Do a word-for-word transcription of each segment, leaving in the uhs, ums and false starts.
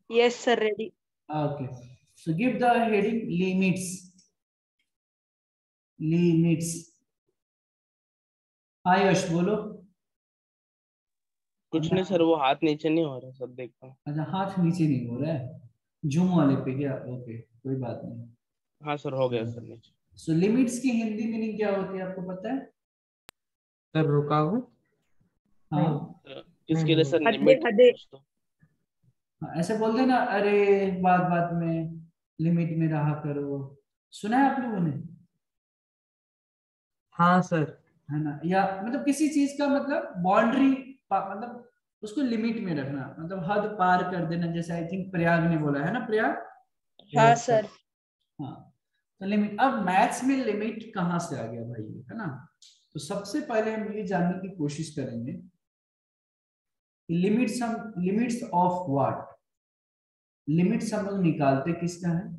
Yes, sir. Ready. Okay. So give the heading limits. Limits. हाँ यश बोलो। कुछ नहीं सर, वो हाथ नीचे नहीं हो रहा सब देखता हूँ। अच्छा हाथ नीचे नहीं हो रहा है, जूम वाले पे क्या? ओके कोई बात नहीं। हाँ सर हो गया सर नीचे। सो लिमिट्स की हिंदी मीनिंग क्या होती है आपको पता है? सर रुका हूँ। हाँ इसके लिए सर हदे लिमिट हदे हाँ, ऐसे बोल देना, अरे बात बात में लिमिट में रहा करो। सुना है आप लोगों ने? हाँ सर। है ना? या मतलब किसी चीज का मतलब बाउंड्री, मतलब उसको लिमिट में रखना, मतलब हद पार कर देना, जैसे आई थिंक प्रयाग ने बोला है ना, प्रयाग। हाँ सर। हाँ तो लिमिट। अब मैथ्स में लिमिट कहाँ से आ गया भाई, है ना? तो सबसे पहले हम ये जानने की कोशिश करेंगे लिमिट्स, हम लिमिट्स ऑफ व्हाट, लिमिट्स हम लोग निकालते किसका है,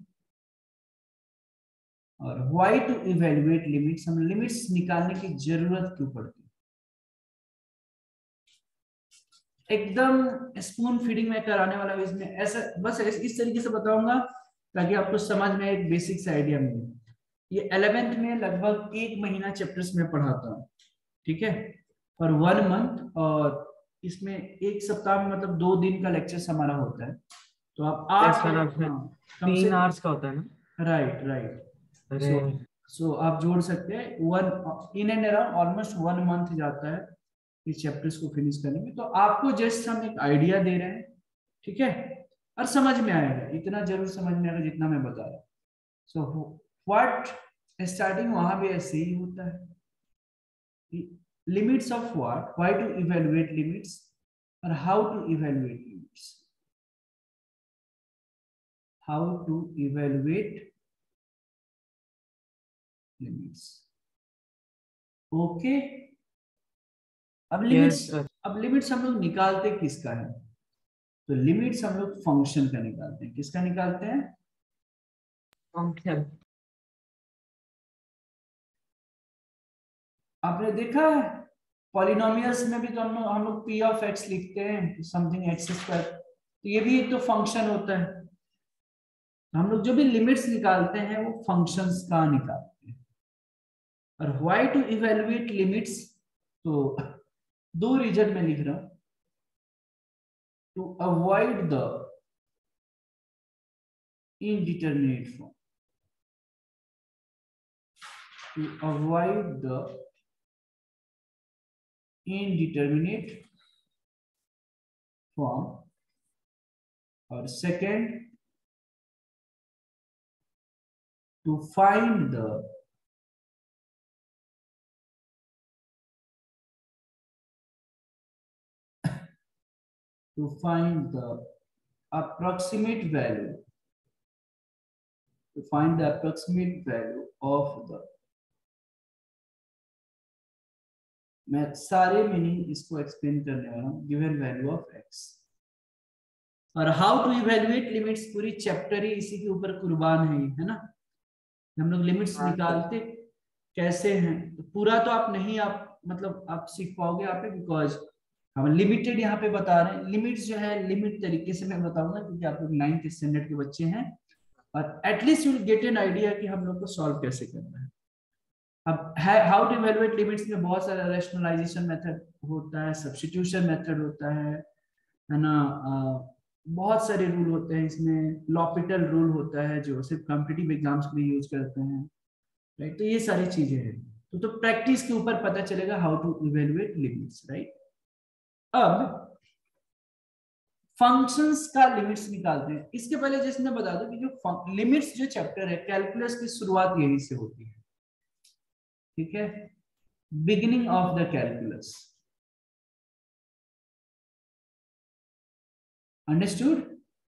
और व्हाई टू इवेल्युएट लिमिट्स, हम लिमिट्स निकालने की जरूरत क्यों पड़ती है। एकदम स्पून फीडिंग में कराने वाला है इसमें, ऐसा बस इस तरीके से बताऊंगा ताकि आपको समझ में एक बेसिक से आइडिया मिले। ये इलेवेंथ में लगभग एक महीना चैप्टर्स में पढ़ाता हूँ, ठीक है, और वन मंथ, और इसमें एक सप्ताह में मतलब दो दिन का लेक्चर हमारा होता है। तो आप आठ तीन आवर्स का होता है ना? Right right. अरे सो आप जोड़ सकते हैं, one in and around almost one month जाता है इस चैप्टर्स को फिनिश करने में। तो आपको जस्ट हम एक आइडिया दे रहे हैं, ठीक है, और समझ में आएगा, इतना जरूर समझ में आएगा जितना मैं बता रहा हूँ। सो व्हाट स्टार्टिंग वहां भी ऐसे ही होता है, limits of what, why to evaluate limits, और how to evaluate limits, how to evaluate limits. Okay, अब लिमिट्स, yes, अब लिमिट्स हम लोग निकालते किसका है? तो लिमिट्स हम लोग फंक्शन का निकालते हैं। किसका निकालते हैं? फंक्शन। आपने देखा है पॉलिनोमियल्स में भी तो हम लोग हम लोग पी ऑफ एक्स लिखते हैं, समथिंग एक्स स्क्वायर, तो ये भी एक तो फंक्शन होता है। हम लोग जो भी लिमिट्स निकालते हैं वो फंक्शंस का निकालते हैं। और व्हाई टू इवेलुएट लिमिट्स, तो दो रीजन में लिख रहा हूं, to avoid the indeterminate form, to avoid the indeterminate form, or second to find the to find the approximate value, to find the approximate value of the, मैं सारे meaning इसको explain करने वाला हूं, गिवन वैल्यू ऑफ एक्स। और how to evaluate limits, पूरी chapter ही इसी के ऊपर कुर्बान है, है ना? हम लोग लिमिट्स हाँ, निकालते कैसे हैं, तो पूरा तो आप नहीं, आप मतलब आप सीख पाओगे आप, बिकॉज हम लिमिटेड यहाँ पे बता रहे हैं। लिमिट्स जो है लिमिट तरीके से मैं बताऊंगा क्योंकि आप लोग नाइन्थ स्टैंडर्ड के बच्चे हैं, और at least you will get an idea कि हम लोग को सॉल्व कैसे करना है। अब हाउ टू इवैल्यूएट लिमिट्स में बहुत सारा रैशनलाइजेशन मेथड होता है, सब्स्टिट्यूशन मेथड होता है है ना, आ, बहुत सारे रूल होते हैं इसमें, लॉपिटल रूल होता है जो सिर्फ कॉम्पिटिटिव एग्जाम्स के लिए यूज करते हैं, राइट? तो ये सारी चीजें हैं, तो, तो प्रैक्टिस के ऊपर पता चलेगा how to evaluate limits, right? अब फंक्शंस का लिमिट्स निकालते हैं। इसके पहले जैसे मैं बता दूं कि जो लिमिट्स जो चैप्टर है, कैलकुलस की शुरुआत यहीं से होती है, ठीक है, beginning of the calculus, understood?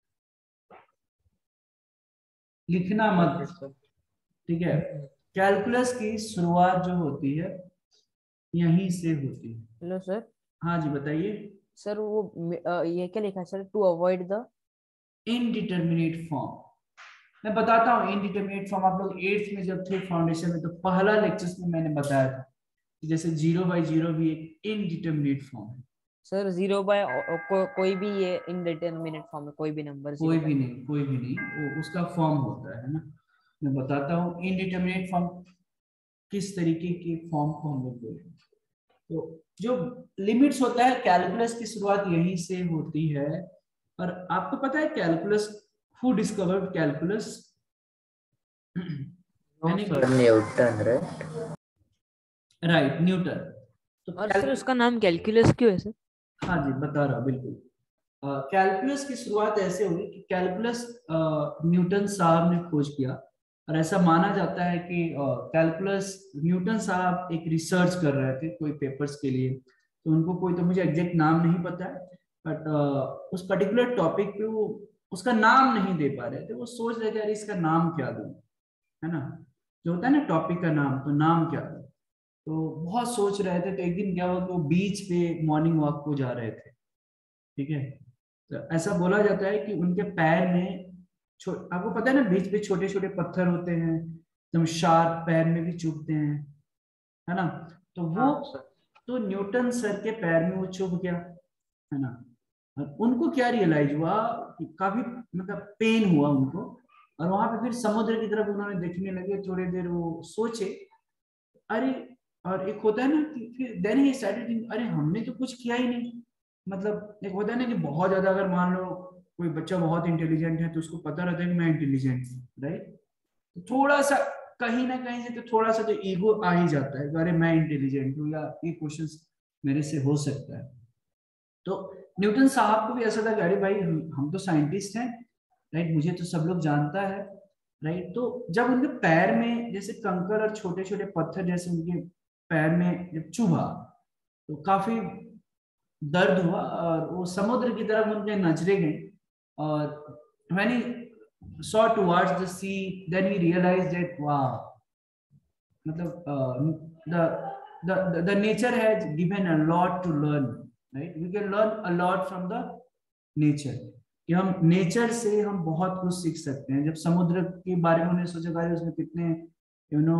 लिखना मत, ठीक है, कैलकुलस की शुरुआत जो होती है यहीं से होती है। Hello sir. हाँ जी बताइए सर वो अ, ये क्या लिखा है sir, to avoid the indeterminate form. मैं बताता हूँ इनडिटर्मिनेट फॉर्म, आप लोग एट्थ में जब थे फाउंडेशन में, तो पहला लेक्चर में मैंने बताया था कि जैसे जीरो बाई जीरो भी एक इनडिटर्मिनेट फॉर्म है, सर जीरो बाय को, कोई भी ये इनडिटरमिनेट फॉर्म है, कोई भी नंबर कोई भी नहीं, कोई भी नहीं, वो उसका फॉर्म होता है ना। मैं बताता हूँ इनडिटरमिनेट फॉर्म किस तरीके के फॉर्म को हम लोग बोलते हैं। तो जो लिमिट्स होता है, कैलकुलस की शुरुआत यहीं से होती है। और आपको पता है calculus, who discovered calculus? Newton, right, Newton. तो और सर उसका नाम कैलकुलस क्यों है सर? हाँ जी, बता रहा बिल्कुल। कैलकुलस की शुरुआत ऐसे हुई कि कैलकुलस न्यूटन साहब ने खोज किया, और ऐसा माना जाता है कि कैलकुलस न्यूटन साहब एक रिसर्च कर रहे थे कोई पेपर्स के लिए। तो उनको कोई, तो मुझे एग्जैक्ट नाम नहीं पता है, बट उस पर्टिकुलर टॉपिक पे वो उसका नाम नहीं दे पा रहे थे। वो सोच रहे थे यार इसका नाम क्या दूं, है ना, जो होता है ना टॉपिक का नाम, तो नाम क्या दूं। तो बहुत सोच रहे थे। तो एक दिन क्या हुआ कि वो बीच पे मॉर्निंग वॉक को जा रहे थे, ठीक है। तो ऐसा बोला जाता है कि उनके पैर में, आपको पता है ना बीच पे छोटे छोटे पत्थर होते हैं, एकदम शार्प, पैर में भी चुभते हैं, है ना। तो वो तो न्यूटन सर के पैर में वो चुभ गया, है ना। और उनको क्या रियलाइज हुआ कि काफी मतलब पेन हुआ उनको, और वहां पे फिर समुद्र की तरफ उन्होंने देखने लगे। थोड़ी देर वो सोचे, अरे, और एक होता है ना कि फिर देन ही स्टार्टेड थिंकिंग, अरे हमने तो कुछ किया ही नहीं। मतलब एक होता है ना कि बहुत ज्यादा, अगर मान लो कोई बच्चा बहुत इंटेलिजेंट है तो उसको पता रहता है कि मैं इंटेलिजेंट हूँ, राइट। तो थोड़ा सा कहीं ना कहीं से तो थोड़ा सा तो ईगो आ ही जाता है, अरे मैं इंटेलिजेंट हूँ या ये क्वेश्चन मेरे से हो सकता है। तो न्यूटन साहब को भी ऐसा था कि अरे भाई हम, हम तो साइंटिस्ट हैं, राइट, मुझे तो सब लोग जानता है, राइट। तो जब उनके पैर में जैसे कंकड़ और छोटे छोटे पत्थर जैसे उनके पैर में जब चुभा, तो काफी दर्द हुआ, और वो समुद्र की तरफ उनके नजरें गई। और when he saw towards the sea, then he realized that wow, मतलब uh, the, the the nature has given a lot to learn, right? We can learn a lot from the nature, कि हम nature से हम बहुत कुछ सीख सकते हैं। जब समुद्र के बारे में उन्हें सोचा, उसमें कितने यू नो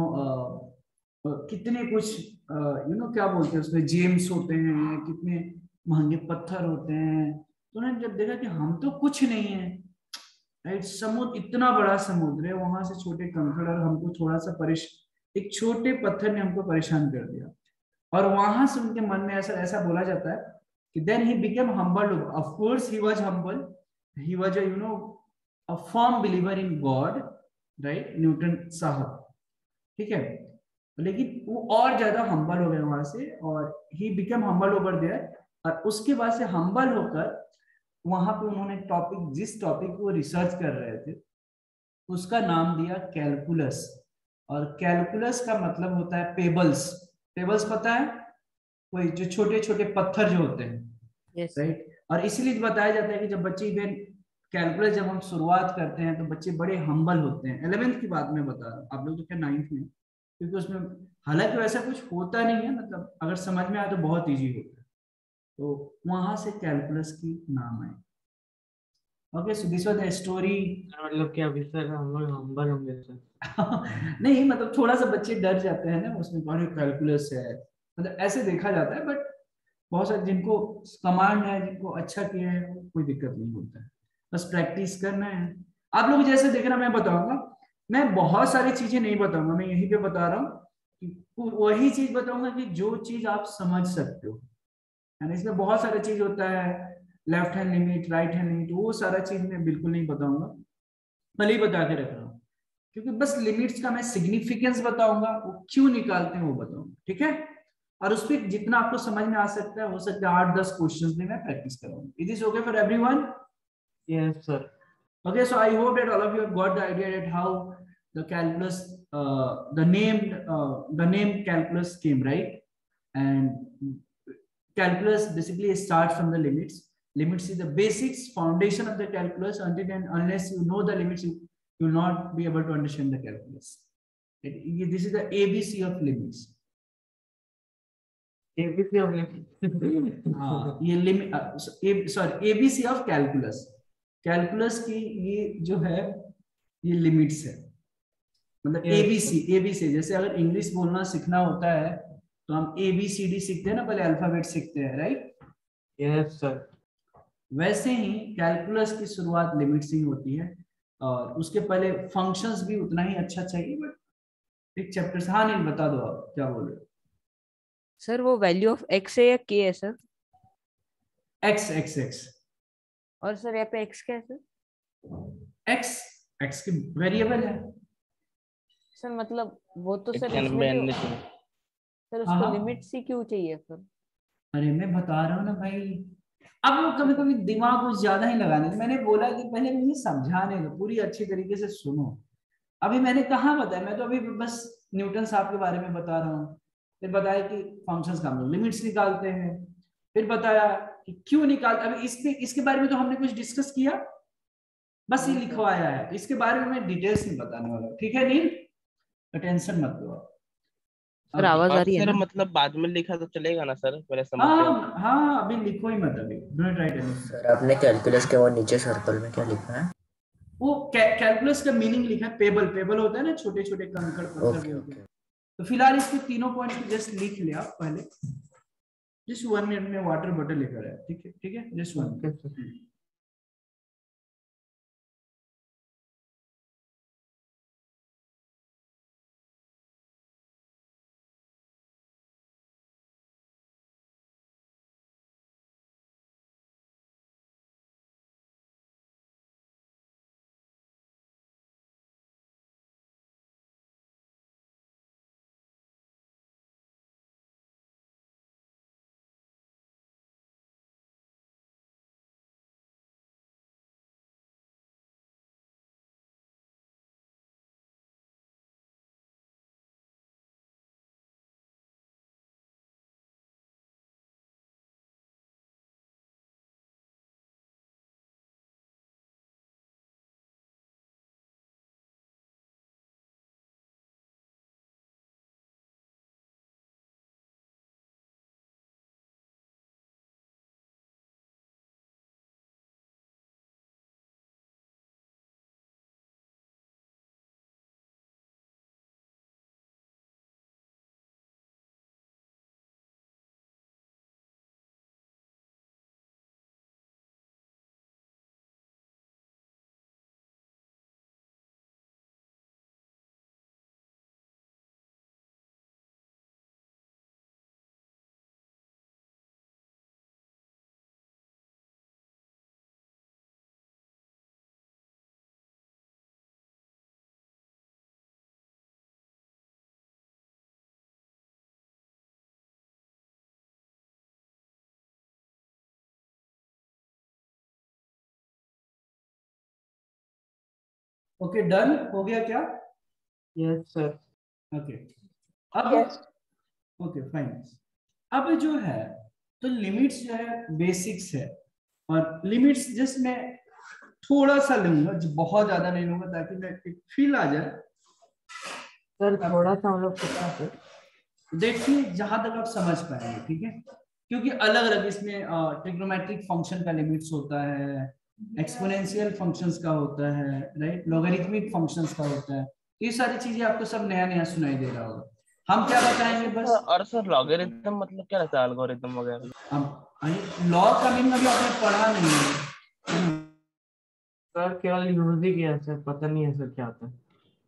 कितने कुछ यू नो क्या बोलते हैं उसमें जेम्स होते हैं, कितने महंगे पत्थर होते हैं। तो उन्होंने जब देखा कि हम तो कुछ नहीं है, राइट, समुद्र इतना बड़ा समुद्र है, वहां से छोटे कंकड़, और हमको थोड़ा सा परेश एक छोटे पत्थर ने हमको परेशान कर दिया। और वहां से उनके मन में ऐसा ऐसा बोला जाता है कि then he became humble. Of course he was humble, he was a you know a firm believer in God, right, Newton साहब, ठीक है। लेकिन वो और ज्यादा हम्बल हो गए वहां से, और he became humble over there. और उसके बाद से हम्बल होकर वहां पे उन्होंने टॉपिक, जिस टॉपिक को रिसर्च कर रहे थे, उसका नाम दिया कैलकुलस। और कैलकुलस का मतलब होता है पेबल्स। पेबल्स पता है, वही जो छोटे छोटे पत्थर जो होते हैं, yes, राइट। और इसीलिए बताया जाता है कि जब बच्चे इवन कैलकुलस जब हम शुरुआत करते हैं तो बच्चे बड़े हम्बल होते हैं। इलेवेंथ की बात मैं बता रहा हूँ, आप लोग तो क्या नाइन्थ में, क्योंकि उसमें हालांकि वैसा कुछ होता नहीं है, मतलब अगर समझ में आए तो बहुत ईजी होता है। तो वहां से कैलकुलस की नाम आई। Okay, so this was the story. मतलब कि अभी सर हम लोग हम्बल होंगे सर? नहीं, मतलब थोड़ा सा बच्चे डर जाते हैं ना, उसमें कौन कैलकुलस है, मतलब ऐसे देखा जाता है। बट बहुत सारे जिनको कमांड है, जिनको अच्छा किया है, कोई दिक्कत नहीं होता है, बस प्रैक्टिस करना है। आप लोग जैसे देखना, मैं बताऊंगा, मैं बहुत सारी चीजें नहीं बताऊंगा, मैं यहीं पे बता रहा हूँ कि वही चीज बताऊंगा कि जो चीज आप समझ सकते हो, है। इसमें बहुत सारा चीज होता है, left hand limit, right hand limit, वो सारा चीज मैं बिल्कुल नहीं बताऊंगा, भले ही बता के रख रहा हूँ, क्योंकि बस लिमिट्स का मैं सिग्निफिकेंस बताऊंगा, वो क्यों निकालते हैं वो बताऊंगा, ठीक है। और उस पर जितना आपको समझ में आ सकता है, हो सकता है आठ दस क्वेश्चंस भी मैं प्रैक्टिस कराऊंगा। It is okay for everyone? Yes sir. Okay, so I hope that all of you have got the idea that how the calculus, uh, the name, uh, the name calculus came, right? And calculus basically starts from the limits. Limits is the basics, foundation of the calculus. Until and unless you know the limits, you, you will not be able to understand the calculus. It, this is the A B C of limits. A B C of limits. हाँ, ये limit, sorry, A B C of calculus. Calculus की ये जो है, ये limits है, मतलब yes, ABC. ABC जैसे अगर इंग्लिश बोलना सीखना होता है तो हम ए बी सी डी सीखते हैं ना, पहले अल्फाबेट सीखते हैं, राइट। Yes sir. वैसे ही कैलकुलस की शुरुआत लिमिट से ही होती है, और उसके पहले फंक्शंस भी उतना ही अच्छा चाहिए, बट एक चैप्टर से। हाँ नहीं, बता दो आप क्या बोल रहे हो। सर वो वैल्यू ऑफ एक्स है या के है सर? एक्स एक्स एक्स और सर यहाँ पे एक्स क्या है सर? एक्स एक्स की वेरिएबल है। सर मतलब वो तो सर इसमें इक्यानवे भी हो- अन्य चाहिए। सर हाँ उसको हाँ, लिमिट सी क्यों चाहिए सर? अरे मैं बता रहा हूँ ना भाई, अब वो कभी कभी दिमाग कुछ ज्यादा ही लगाने दो। मैंने बोला कि पहले मुझे समझाने दो, पूरी अच्छी तरीके से सुनो। अभी मैंने कहाँ बताया, मैं तो अभी बस न्यूटन साहब के बारे में बता रहा हूँ। फिर बताया कि फंक्शंस का हम लोग लिमिट्स निकालते हैं। फिर बताया कि क्यों निकालते, अभी इसके इसके बारे में तो हमने कुछ डिस्कस किया, बस ये नहीं सर। लिखवाया है। इसके बारे में मैं डिटेल्स नहीं बताने वाला, ठीक है नील, तो टेंशन मत लो आप। सर ओके, आवाज आ और रही है सर ना? मतलब बाद में लिखा तो चलेगा ना सर, पहले समझ जाओ। हाँ हाँ, अभी लिखो ही मत, अभी डोंट राइट एनीथिंग। सर आपने कैलकुलस के वो नीचे सर्कल में क्या लिखा है? वो कैलकुलस का मीनिंग लिखा है, पेबल। पेबल होता है ना, छोटे छोटे कंकड़ पत्थर ओके बोलते हैं। ओके। तो फिलहाल इसके तीनों पॉइंट जस्ट लिख लिया आप पहले। जस्ट वन मिनट में वाटर बॉटल लेकर आया, ठीक है ठीक है, just one okay sir. Minute. Okay, done हो गया क्या? Yes sir. ओके, अब यस ओके फाइन। अब जो है, तो लिमिट्स जो है बेसिक्स है, और लिमिट्स जस्ट मैं थोड़ा सा लूंगा, जो बहुत ज्यादा नहीं लूंगा, ताकि मैं एक फील आ जाए। सर थोड़ा सा मतलब कितना सर? देखिए जहां तक आप समझ पाएंगे, ठीक है, क्योंकि अलग अलग इसमें ट्रिग्नोमेट्रिक फंक्शन का लिमिट्स होता है, एक्सपोनेंशियल फंक्शंस का होता है, राइट, लॉगरिथमिक फंक्शंस का होता है। ये सारी चीजें आपको सब नया नया सुनाई दे रहा होगा। हम क्या बताएंगे सर बस। और सर लॉगरिथम मतलब क्या रहता है, एल्गोरिथम वगैरह? हम लॉ का मीनिंग अभी आपने पढ़ा नहीं है। सर केवल यूज ही किया सर, पता नहीं है सर क्या होता है।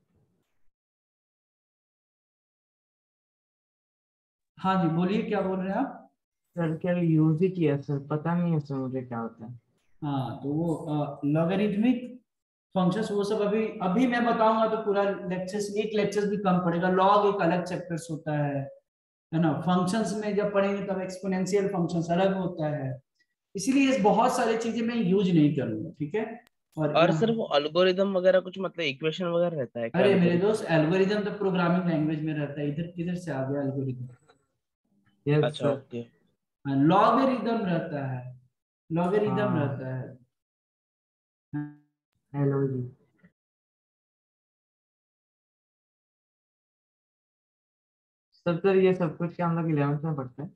हाँ जी, बोलिए क्या बोल रहे हैं आप। सर केवल यूज ही किया सर, पता नहीं है सर मुझे क्या होता है। हाँ, तो वो लॉगरिथमिक फंक्शंस वो सब अभी अभी मैं बताऊंगा तो पूरा लेक्चर्स, एक लेक्चर भी कम पड़ेगा। लॉग एक अलग चैप्टर्स होता है है ना। फंक्शंस में जब पढ़ेंगे तब एक्सपोनेंशियल फंक्शंस अलग होता है, इसीलिए इस बहुत सारी चीजें मैं यूज नहीं करूंगा, ठीक है। और और सर यहाँ, वो एल्गोरिदम वगैरह कुछ मतलब इक्वेशन वगैरह रहता है क्या अरे मेरे एल्गोरिथम? दोस्त, एल्गोरिदम तो प्रोग्रामिंग लैंग्वेज में रहता है, इधर किधर से आ गया एल्गोरिदम। यस अच्छा सर। ओके। लॉगरिदम रहता है, लॉगरिदम हाँ। रहता है। हेलो जी। सर सर ये सब कुछ क्या हम लोग इलेवेंथ में पढ़ते हैं?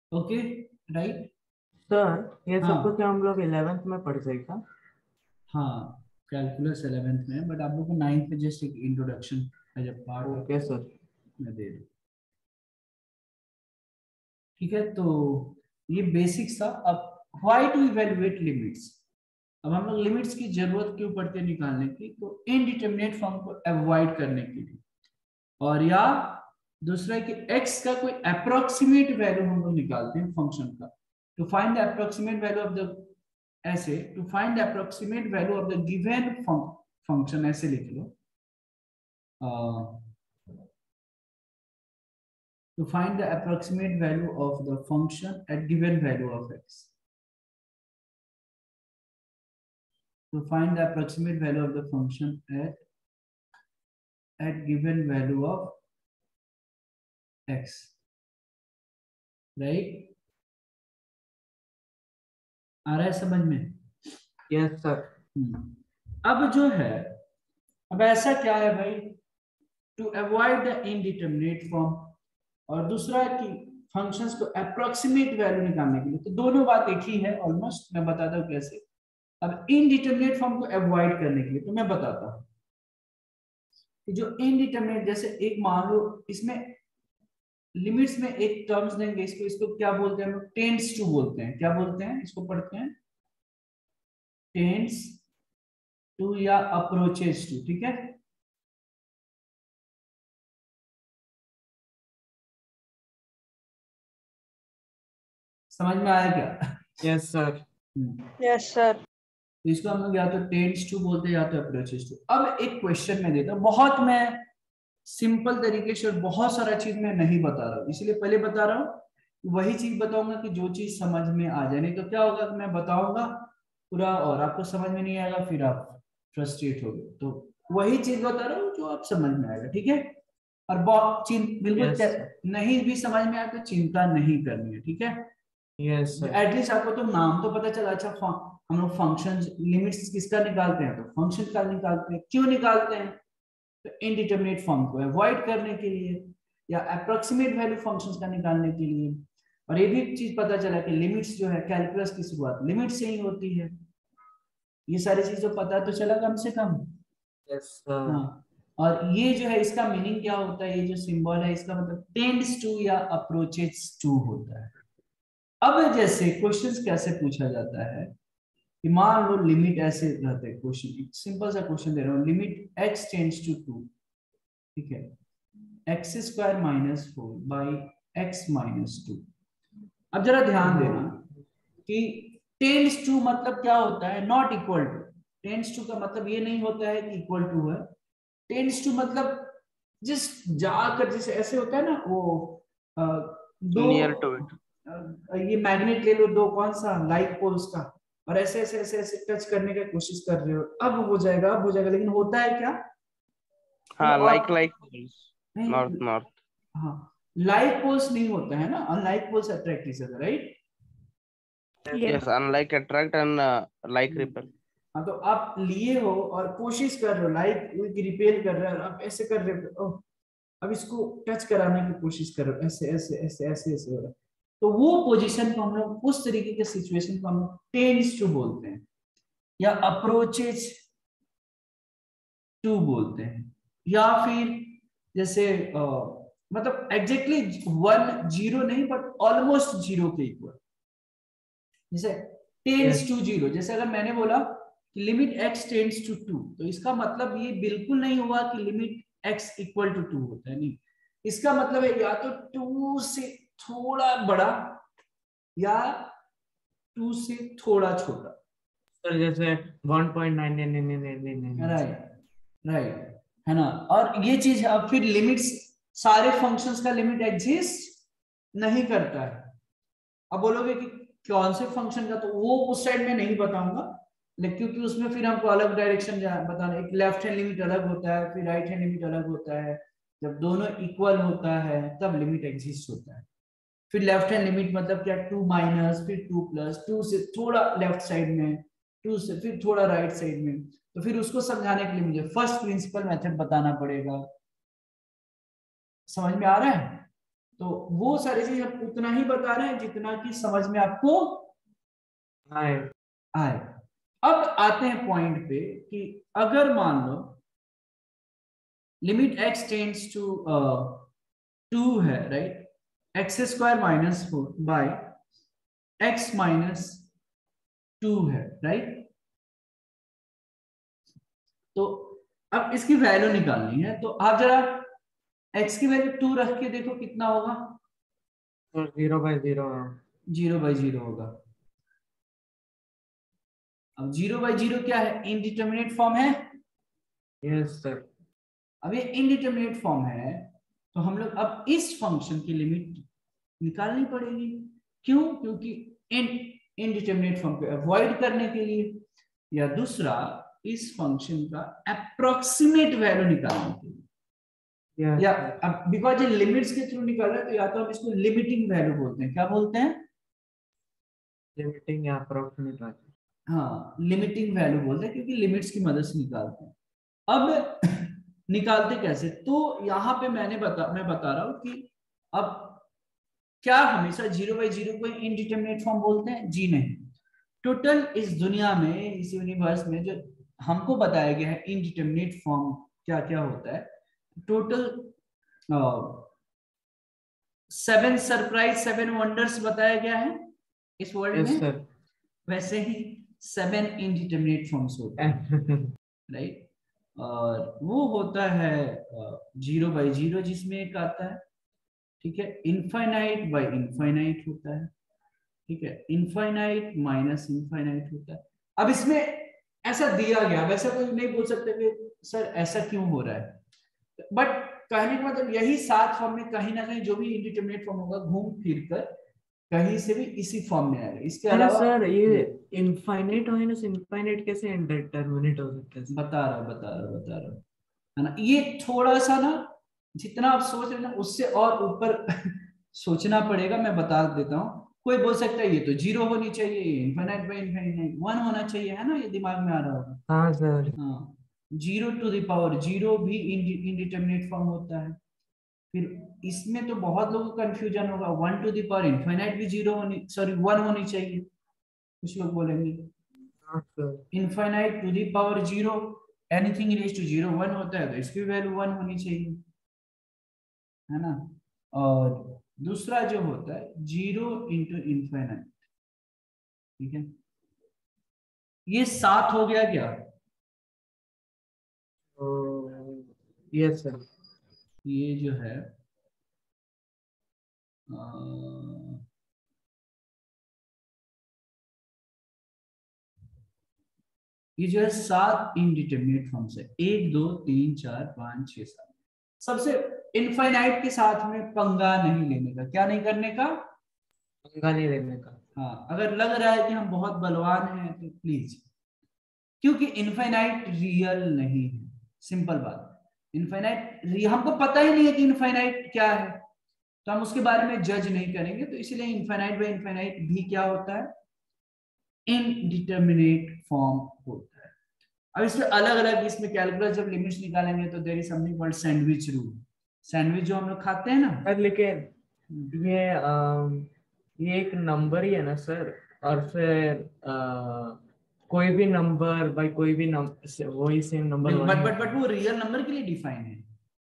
Okay right. सर ये हाँ। सब कुछ हम लोग इलेवेंथ में पढ़ गए क्या? हाँ कैलकुलस इलेवेंथ में, बट आप लोग को नाइन्थ में जस्ट एक introduction as a part okay sir. मैं दे दूँ। ठीक है, तो ये बेसिक्स था। अब व्हाई टू इवेलुएट लिमिट्स। अब हम लोग लिमिट्स की जरूरत क्यों पड़ती है निकालने की, तो इनडिटरमिनेट फॉर्म को अवॉइड करने के लिए, और या दूसरा है कि x का कोई अप्रोक्सीमेट वैल्यू हम लोग निकालते हैं फंक्शन का। To find the approximate value of the, ऐसे to find the approximate value of the given function, ऐसे लिख लो, to find the approximate value of the function at given value of x, to find the approximate value of the function at at given value of x, right? आ रहा है समझ में? Yes sir. अब जो है, अब ऐसा क्या है भाई, to avoid the indeterminate form, और दूसरा है कि फंक्शंस को अप्रोक्सीमेट वैल्यू निकालने के लिए। तो दोनों बात एक ही है ऑलमोस्ट, मैं बताता हूँ कैसे। अब इनडिटरमिनेट फॉर्म को अवॉइड करने के लिए तो मैं बताता हूं कि जो इनडिटरमिनेट, जैसे एक मान लो इसमें लिमिट्स में एक टर्म्स देंगे, इसको इसको क्या बोलते हैं हम लोग, टेंड्स टू बोलते हैं। क्या बोलते हैं इसको, पढ़ते हैं टेंड्स टू या अप्रोचेस टू। ठीक है, समझ में आया क्या? Yes sir. Yes sir. तो इसको हम लोग या तो टेंड्स टू बोलते हैं या तो अप्रोचेस टू। अब एक क्वेश्चन में देता हूं, बहुत मैं सिंपल तरीके से और बहुत सारा चीज मैं नहीं बता रहा हूँ, इसलिए पहले बता रहा हूँ, वही चीज बताऊंगा कि जो चीज समझ में आ जाए। नहीं तो क्या होगा कि मैं बताऊंगा पूरा और आपको समझ में नहीं आएगा, फिर आप फ्रस्ट्रेट हो गए। तो वही चीज बता रहा हूँ जो आप समझ में आएगा। ठीक है, और बहुत बिल्कुल Yes. नहीं भी समझ में आया तो चिंता नहीं करनी है। ठीक है, यस सर। एटलीस्ट आपको तो नाम तो पता चला। अच्छा, हम लोग फंक्शन लिमिट्स किसका निकालते हैं, तो फंक्शन का निकालते हैं। क्यों निकालते हैं, तो इनडिटरमिनेट फॉर्म को अवॉइड करने के लिए या अप्रोक्सीमेट वैल्यू फंक्शंस का निकालने के लिए। और ये भी एक चीज पता चला कि लिमिट्स जो है, कैलकुलस की शुरुआत लिमिट से ही होती है। ये सारी चीजें पता तो चला कम से कम। Yes sir. हाँ, और ये जो है इसका मीनिंग क्या होता है, ये जो सिंबल है इसका मतलब टेंड्स टू या अप्रोचेस टू होता है। अब जैसे क्वेश्चंस कैसे पूछा जाता है कि मान लो लिमिट ऐसे रहते हैं, क्वेश्चन सिंपल सा क्वेश्चन दे रहा हूँ, limit x tends to two, ठीक है, x square minus four by x minus two. अब जरा ध्यान देना कि टेंड्स टू मतलब क्या होता है, not equal to. Tends to का मतलब ये नहीं होता है कि इक्वल टू है। टेंड्स टू मतलब जिस जाकर, जैसे ऐसे होता है ना वो आ, दो नियर टू इट, ये मैग्नेट ले लो, दो कौन सा लाइक पोल्स का, और ऐसे ऐसे ऐसे ऐसे टच करने की कोशिश कर रहे हो, अब हो जाएगा अब हो जाएगा, लेकिन होता है क्या, हाँ और- लाइक लाइक नहीं, नॉर्थ नॉर्थ। हाँ लाइक पोल्स नहीं होता है ना, unlike poles attract each other, right? Yes, unlike attract and like repel. हाँ, तो आप लिए हो और कोशिश कर रहे हो, लाइक रिपेल कर रहे हो, आप ऐसे कर रहे हो, अब इसको टच कराने की कोशिश कर रहे हो, ऐसे ऐसे ऐसे ऐसे ऐसे हो रहा है। तो वो पोजीशन को हम लोग, उस तरीके के सिचुएशन को हम लोग टेंड्स टू बोलते हैं या अप्रोचेज टू बोलते हैं। या फिर जैसे आ, मतलब एग्जैक्टली वन जीरो नहीं, बट ऑलमोस्ट जीरो के इक्वल, जैसे टेंड्स टू जीरो। जैसे अगर मैंने बोला कि limit x tends to two, तो इसका मतलब ये बिल्कुल नहीं हुआ कि limit x equal to two होता है, नहीं। इसका मतलब है या तो टू से थोड़ा बड़ा या टू से थोड़ा छोटा। सर जैसे one point nine nine nine nine nine nine. Right right, है ना। और ये चीज अब फिर लिमिट्स, सारे फंक्शंस का लिमिट एग्जिस्ट नहीं करता है। अब बोलोगे कि कौन से फंक्शन का, तो वो उस साइड में नहीं बताऊंगा, लेकिन क्योंकि उसमें फिर हमको अलग डायरेक्शन बताना, एक लेफ्ट हैंड लिमिट अलग होता है, फिर राइट हैंड लिमिट अलग होता है। जब दोनों इक्वल होता है तब लिमिट एग्जिस्ट होता है। फिर लेफ्ट हैंड लिमिट मतलब क्या, टू माइनस, फिर टू प्लस, टू से थोड़ा लेफ्ट साइड में, टू से फिर थोड़ा राइट साइड में। तो फिर उसको समझाने के लिए मुझे फर्स्ट प्रिंसिपल मेथड बताना पड़ेगा। समझ में आ रहा है? तो वो सारी चीज हम उतना ही बता रहे हैं जितना कि समझ में आपको आए आए। अब आते हैं पॉइंट पे कि अगर मान लो limit x tends to two है, right, x square minus four by x minus two है, राइट। तो अब इसकी वैल्यू निकालनी है, तो आप जरा x की वैल्यू टू रख के देखो कितना होगा। Sir zero by zero. Zero by zero होगा। अब जीरो बाई जीरो क्या है, इनडिटर्मिनेट फॉर्म है। Yes sir. अब ये इनडिटर्मिनेट फॉर्म है तो हम लोग अब इस फंक्शन की लिमिट निकालनी पड़ेगी। क्यों? क्योंकि इन इनडिटर्मिनेट फॉर्म को अवॉइड करने के लिए, या दूसरा इस फंक्शन का अप्रोक्सीमेट वैल्यू निकालने के लिए, यस या सर। अब बिकॉज ये लिमिट्स के थ्रू निकाल रहा है तो या तो हम इसको लिमिटिंग वैल्यू बोलते हैं। क्या बोलते हैं? लिमिटिंग या अप्रोक्सीमेट वैल्यू। हाँ, लिमिटिंग वैल्यू बोलते हैं क्योंकि लिमिट्स की मदद से निकालते हैं। अब निकालते कैसे? तो यहाँ पे मैंने बता मैं बता रहा हूं कि अब क्या हमेशा जीरो बाई जीरो को इनडिटर्मिनेट फॉर्म बोलते हैं? जी नहीं। टोटल इस दुनिया में, इस यूनिवर्स में जो हमको बताया गया है इनडिटर्मिनेट फॉर्म क्या क्या होता है, total seven surprise seven wonders बताया गया है इस वर्ल्ड यस में। सर। वैसे ही सेवन इनडिटर्मिनेट फॉर्म्स होते हैं, राइट। और वो होता है जीरो बाई जीरो जिसमें एक आता है, ठीक है, इनफाइनाइट बाई इनफाइनाइट होता है, ठीक है, इनफाइनाइट माइनस इनफाइनाइट होता है। अब इसमें ऐसा दिया गया, वैसा कोई नहीं बोल सकता कि सर ऐसा क्यों हो रहा है, बट कहने का मतलब यही सात फॉर्म में कहीं ना कहीं जो भी इंडिटरमिनेट फॉर्म होगा घूम फिर कर कहीं से भी इसी फॉर्म में आएगा। इसके अरे अलावा सर ये इनफाइनाइट माइनस इनफाइनाइट कैसे इंडिटरमिनेट हो सकता है? बता रहा बता रहा बता रहा है ना, ये थोड़ा सा ना जितना आप सोच रहे हैं ना उससे और ऊपर सोचना पड़ेगा। मैं बता देता हूँ। कोई बोल सकता है ये तो जीरो होनी चाहिए, इनफाइनाइट बाई इनफाइनाइट वन होना चाहिए, है ना, ये दिमाग में आ रहा होगा। हाँ सर। हाँ, zero to the power zero भी इनडिटरमिनेट फॉर्म होता है। फिर इसमें तो बहुत लोगों को कंफ्यूजन होगा, one to the power infinite भी जीरो होनी सॉरी वन होनी चाहिए, कुछ लोग बोलेंगे। हाँ sir. Infinite to the power zero, anything raise to zero one होता है तो इसकी वैल्यू वन होनी चाहिए, है ना। और दूसरा जो होता है जीरो इंटू इनफाइनाइट, ठीक है, ये सात हो गया क्या? Yes sir. ये जो है आ, ये जो है सात इनडिटरमिनेट फॉर्म्स है, एक दो तीन चार पांच छह सात। सबसे इनफाइनाइट के साथ में पंगा नहीं लेने का। क्या नहीं करने का? पंगा नहीं लेने का। हाँ, अगर लग रहा है कि हम बहुत बलवान हैं तो प्लीज, क्योंकि इनफाइनाइट रियल नहीं है, सिंपल बात। इनफाइनाइट हमको पता ही नहीं है कि इनफाइनाइट क्या है, तो हम उसके बारे में जज नहीं करेंगे। तो इसलिए इनफाइनाइट बाय इनफाइनाइट भी क्या होता है? इनडिटरमिनेट फॉर्म होता है। अब इसमें अलग अलग, इसमें कैलकुलस जब लिमिट्स निकालेंगे तो there is something called sandwich rule. Sandwich जो हम लोग खाते हैं ना, सर लेकिन ये आ, ये एक नंबर ही है ना सर, और फिर आ, कोई भी नंबर बाय कोई भी नंबर वही same number but but but वो रियल नंबर के लिए डिफाइन है।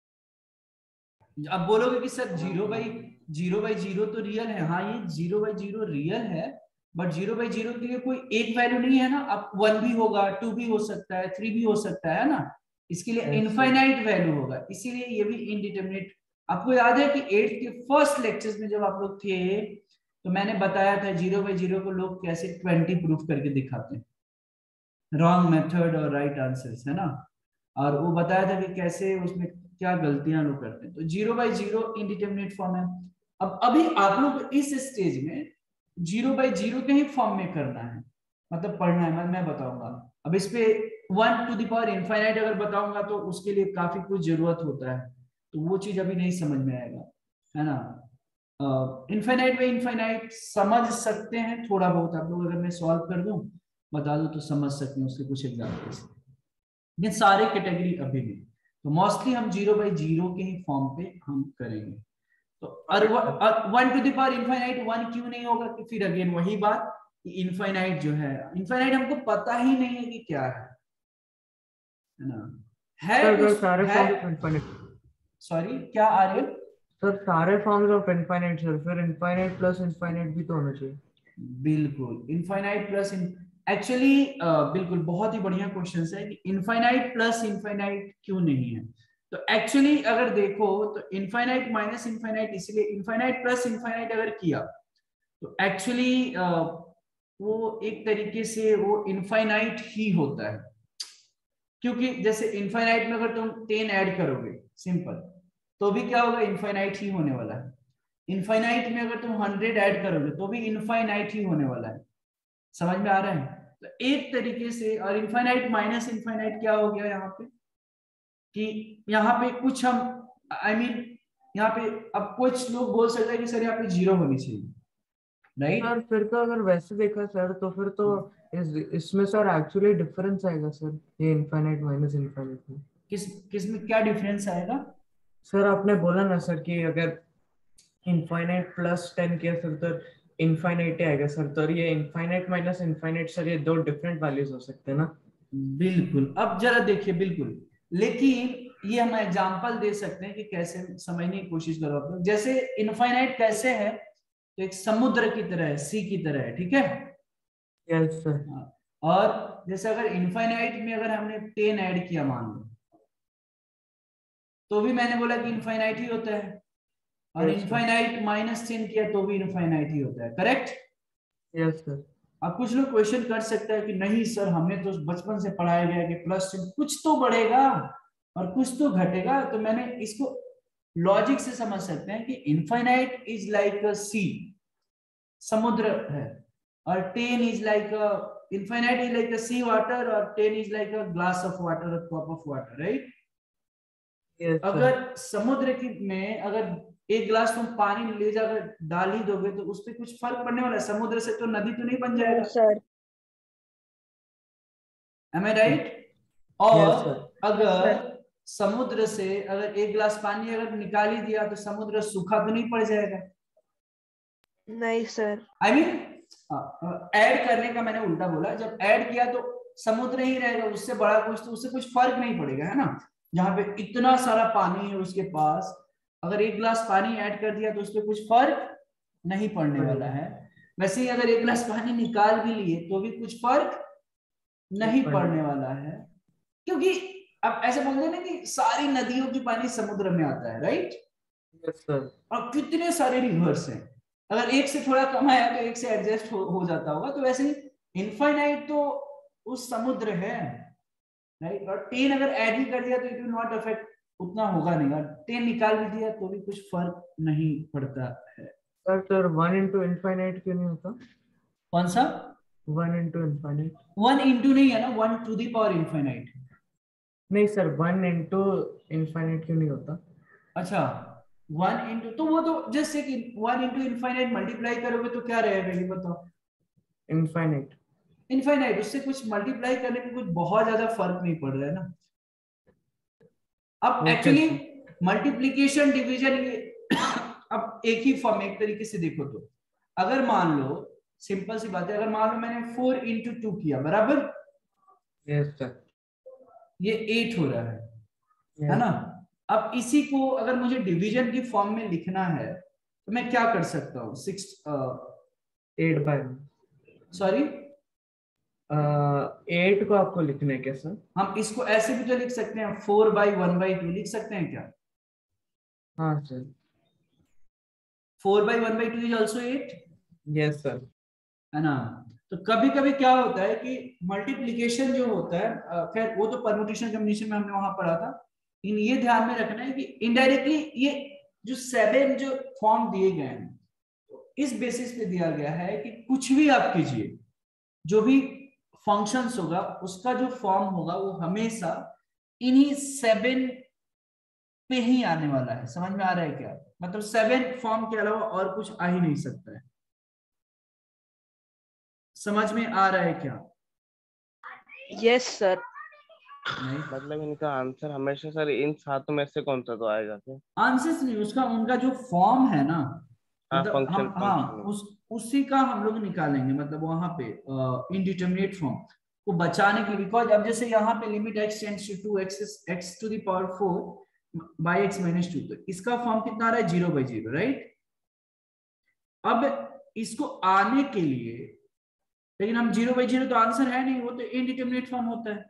अब बोलोगे कि sir zero by zero by zero तो रियल है, हाँ ये जीरो बाई जीरो रियल है, बट जीरो बाई जीरो के लिए कोई एक वैल्यू नहीं है ना। अब वन भी होगा, टू भी हो सकता है, थ्री भी हो सकता है ना, इसके लिए इनफाइनाइट वैल्यू होगा, इसीलिए ये भी इनडिटरमिनेट। आपको याद है कि एट्थ के फर्स्ट लेक्चर्स में जब आप लोग थे तो मैंने बताया था जीरो बाई जीरो को लोग कैसे ट्वेंटी प्रूफ करके दिखाते हैं, रॉन्ग मेथड और राइट आंसर्स, है ना। और वो बताया था कि कैसे उसमें क्या गलतियां लोग करते हैं। तो zero by zero indeterminate form है। अब अभी आप लोग को इस स्टेज में जीरो बाई जीरो के ही फॉर्म में करना है, मतलब पढ़ना है। मैं मैं बताऊंगा अब इस पे one to the power infinite अगर बताऊंगा तो उसके लिए काफी कुछ जरूरत होता है, तो वो चीज अभी नहीं समझ में आएगा, है ना। इनफाइनाइट बाई इनफाइनाइट समझ सकते हैं थोड़ा बहुत आप लोग, अगर मैं सॉल्व कर दूं बता दूं तो समझ सकते हैं उसके कुछ एग्जाम्पल्स। ये सारे कैटेगरी अभी नहीं, तो मोस्टली हम जीरो बाई जीरो के ही फॉर्म पे हम करेंगे। तो और one to the power infinite one क्यों नहीं होगा? कि फिर अगेन वही बात, इनफाइनाइट जो है, इनफाइनाइट हमको पता ही नहीं है कि क्या है, है ना? है सर कुछ सारे है, फॉर्म्स ऑफ इनफाइनाइट, सॉरी क्या आ रहे हैं? सर सारे फॉर्म्स ऑफ इनफाइनाइट सर, फिर इनफाइनाइट प्लस इनफाइनाइट भी तो होना चाहिए। बिल्कुल, इनफाइनाइट प्लस इन एक्चुअली बिल्कुल बहुत ही बढ़िया क्वेश्चन है कि इनफाइनाइट प्लस इनफाइनाइट क्यों नहीं है। तो एक्चुअली अगर देखो तो इनफाइनाइट माइनस इनफाइनाइट, इसलिए इनफाइनाइट प्लस इनफाइनाइट अगर किया तो एक्चुअली वो एक तरीके से वो इनफाइनाइट ही होता है, क्योंकि जैसे इनफाइनाइट में अगर तुम टेन ऐड करोगे सिंपल, तो भी क्या होगा? इनफाइनाइट ही होने वाला है। इनफाइनाइट में अगर तुम हंड्रेड ऐड करोगे तो भी इनफाइनाइट ही होने वाला है। समझ में आ रहा है? तो एक तरीके से, और इनफाइनाइट माइनस इनफाइनाइट क्या हो गया यहाँ पे कि यहाँ पे कुछ हम आई I मीन mean, यहाँ पे अब कुछ लोग बोल सकते हैं कि सर यहाँ पे जीरो होनी चाहिए, राइट? सर फिर तो अगर वैसे देखा सर तो फिर तो इस इसमें सर एक्चुअली डिफरेंस आएगा सर, ये इनफाइनाइट माइनस इनफाइनाइट में। किस किस में क्या डिफरेंस आएगा? सर आपने बोला ना सर कि अगर इनफाइनाइट प्लस टेन किया सर तो इनफाइनाइट आएगा सर, तो ये इनफाइनाइट माइनस इनफाइनाइट सर ये दो डिफरेंट वैल्यूज हो सकते हैं ना? बिल्कुल। अब जरा देखिए, बिल्कुल, लेकिन ये हम एग्जांपल दे सकते हैं कि कैसे समझने की कोशिश करो आप लोग। जैसे इनफाइनाइट कैसे है, तो एक समुद्र की तरह है, सी की तरह है, ठीक है? Yes sir. और जैसे अगर इनफाइनाइट में अगर हमने टेन ऐड किया मान लो, तो भी मैंने बोला कि इनफाइनाइट ही होता है, और Yes, sir. Infinite minus ten किया तो भी इनफाइनाइट ही होता है, करेक्ट? Yes sir. अब कुछ लोग क्वेश्चन कर सकते हैं कि नहीं सर, हमें तो बचपन से पढ़ाया गया है कि प्लस कुछ तो बढ़ेगा और कुछ तो घटेगा। तो मैंने इसको लॉजिक से समझ सकते हैं कि infinite is like a sea, समुद्र है, और ten is like a infinite is like a sea water, और ten is like a glass of water, a cup of water, right? Yes sir. अगर समुद्र की में अगर एक गिलास तुम पानी ले जाकर डाल ही दोगे तो उस पर कुछ फर्क पड़ने वाला है? समुद्र से तो नदी तो नहीं बन जाएगा, sir am I right? Yes, और sir. अगर समुद्र से अगर एक गिलास पानी अगर निकाल ही दिया तो समुद्र सूखा तो नहीं पड़ जाएगा? नहीं सर। आई मीन ऐड करने का मैंने उल्टा बोला, जब ऐड किया तो समुद्र ही रहेगा, उससे बड़ा कुछ तो उससे कुछ फर्क नहीं पड़ेगा, है ना? जहां पे इतना सारा पानी है उसके पास, अगर एक गिलास पानी ऐड कर दिया तो उस पर कुछ फर्क नहीं पड़ने वाला है। वैसे ही अगर एक गिलास पानी निकाल भी लिए तो भी कुछ फर्क नहीं पड़ने वाला है, क्योंकि अब ऐसे बोलते हैं ना कि सारी नदियों की पानी समुद्र में आता है, राइट? Yes sir. और कितने सारे रिवर्स हैं, अगर एक से थोड़ा कम आया तो एक से एडजस्ट हो, हो जाता होगा। तो वैसे ही इनफाइनाइट तो उस समुद्र है, राइट? और टेन अगर ऐड ही कर दिया तो इट विल नॉट अफेक्ट, उतना होगा नहीं, और टेन निकाल भी दिया तो भी कुछ फर्क नहीं पड़ता है। Sir sir one into infinite क्यों नहीं होता? कौन सा? One into infinite. One into नहीं है ना, one to the power infinite. नहीं सर, वन इंटू इनफाइनाइट क्यों नहीं होता? अच्छा, वन इंटू तो वो तो जैसे कि वन इंटू इनफाइनाइट मल्टीप्लाई करोगे तो क्या रहेगा ये बताओ? इनफाइनाइट। इनफाइनाइट, उससे कुछ मल्टीप्लाई करने में कुछ बहुत ज्यादा फर्क नहीं पड़ रहा है ना। अब एक्चुअली मल्टीप्लीकेशन डिवीजन ये अब एक ही फॉर्म, एक तरीके से देखो तो अगर मान लो, सिंपल सी बात है, अगर मान लो मैंने फोर इंटू टू किया बराबर, यस सर। ये एट हो रहा है, है ना? अब इसी को अगर मुझे डिवीजन की फॉर्म में लिखना है तो मैं क्या कर सकता हूँ? Six eight by sorry eight को आपको लिखना है क्या सर? हम इसको ऐसे भी तो लिख सकते हैं, four by one by two लिख सकते हैं क्या? हाँ sir. Four by one by two is also eight, yes sir. है ना? तो कभी कभी क्या होता है कि मल्टीप्लीकेशन जो होता है, खैर वो तो परमुटेशन कम्बिनेशन में हमने वहां पढ़ा था, लेकिन ये ध्यान में रखना है कि इनडायरेक्टली ये जो सेवन जो फॉर्म दिए गए हैं तो इस बेसिस पे दिया गया है कि कुछ भी आप कीजिए, जो भी फंक्शंस होगा उसका जो फॉर्म होगा वो हमेशा इन्हीं सेवन पे ही आने वाला है। समझ में आ रहा है क्या? मतलब सेवन फॉर्म के अलावा और कुछ आ ही नहीं सकता है। समझ में आ रहा है क्या? Yes sir. नहीं, मतलब इनका आंसर हमेशा सर इन सातों में से कौन सा तो आएगा क्या? आंसर्स नहीं, उसका उनका जो फॉर्म है ना, हाँ मतलब फंक्शन हम हाँ फंक्शन उस उसी का हम लोग निकालेंगे, मतलब वहां पे इनडिटरमिनेट फॉर्म को बचाने के लिए, बिकॉज अब जैसे यहाँ पे limit x tends to two x x to the power four by x minus two, तो इसका फॉर्म कितना आ रहा है, जीरो बाई जीरो, राइट। अब इसको आने के लिए, लेकिन हम जीरो बाई जीरो तो आंसर है नहीं, वो तो इनडिटरमिनेट फॉर्म होता है।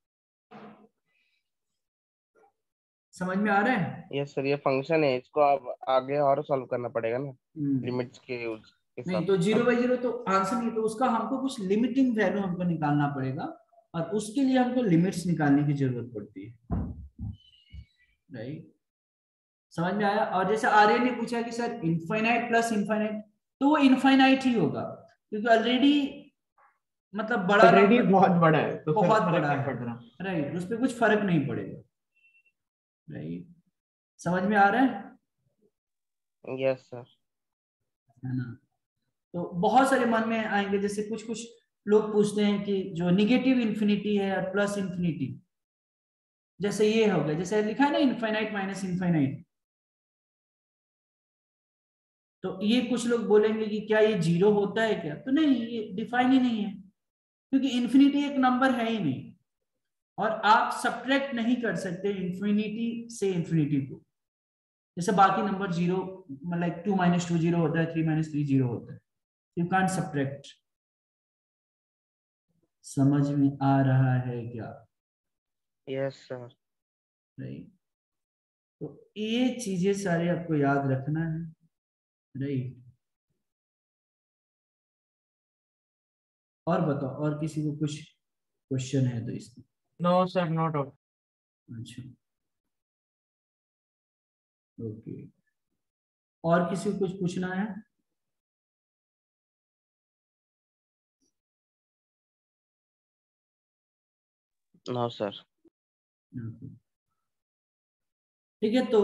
समझ में आ रहा है? यस सर, ये फंक्शन है, इसको आप आगे और सॉल्व करना पड़ेगा ना हम्म। लिमिट्स के यूज के नहीं साथ। तो जीरो बाई जीरो तो आंसर नहीं, तो उसका हमको कुछ लिमिटिंग वैल्यू हमको निकालना पड़ेगा, और उसके लिए हमको लिमिट्स निकालने की जरूरत पड़ती है, राइट। समझ में आया? और जैसे आर्यन ने पूछा कि सर इनफाइनाइट प्लस इनफाइनाइट, तो वो इनफाइनाइट ही होगा, क्योंकि ऑलरेडी मतलब बड़ा ऑलरेडी नंबर बहुत बड़ा है तो फिर बहुत फर्क बड़ा नहीं है, पड़ रहा। राइट, उस पर कुछ फर्क नहीं पड़ेगा, राइट। समझ में आ रहा है? Yes sir. है ना? तो बहुत सारे मन में आएंगे, जैसे कुछ कुछ लोग पूछते हैं कि जो निगेटिव इंफिनिटी है और प्लस इंफिनिटी, जैसे ये हो गया, जैसे लिखा है ना इनफाइनाइट माइनस इनफाइनाइट, तो ये कुछ लोग बोलेंगे कि क्या ये जीरो होता है क्या, तो नहीं, ये डिफाइन ही नहीं है, क्योंकि इंफिनिटी एक नंबर है ही नहीं, और आप सब्ट्रैक्ट नहीं कर सकते इंफिनिटी से इंफिनिटी को, जैसे बाकी नंबर जीरो, मतलब टू माइनस टू जीरो होता है, थ्री माइनस थ्री जीरो होता है, यू कांट सब्ट्रैक्ट। समझ में आ रहा है क्या? Yes sir. राइट, तो ये चीजें सारे आपको याद रखना है, राइट। और बताओ, और किसी को कुछ क्वेश्चन है तो इसमें? No sir, no doubt. अच्छा, ओके, और किसी को कुछ पूछना है? No sir. ठीक है, तो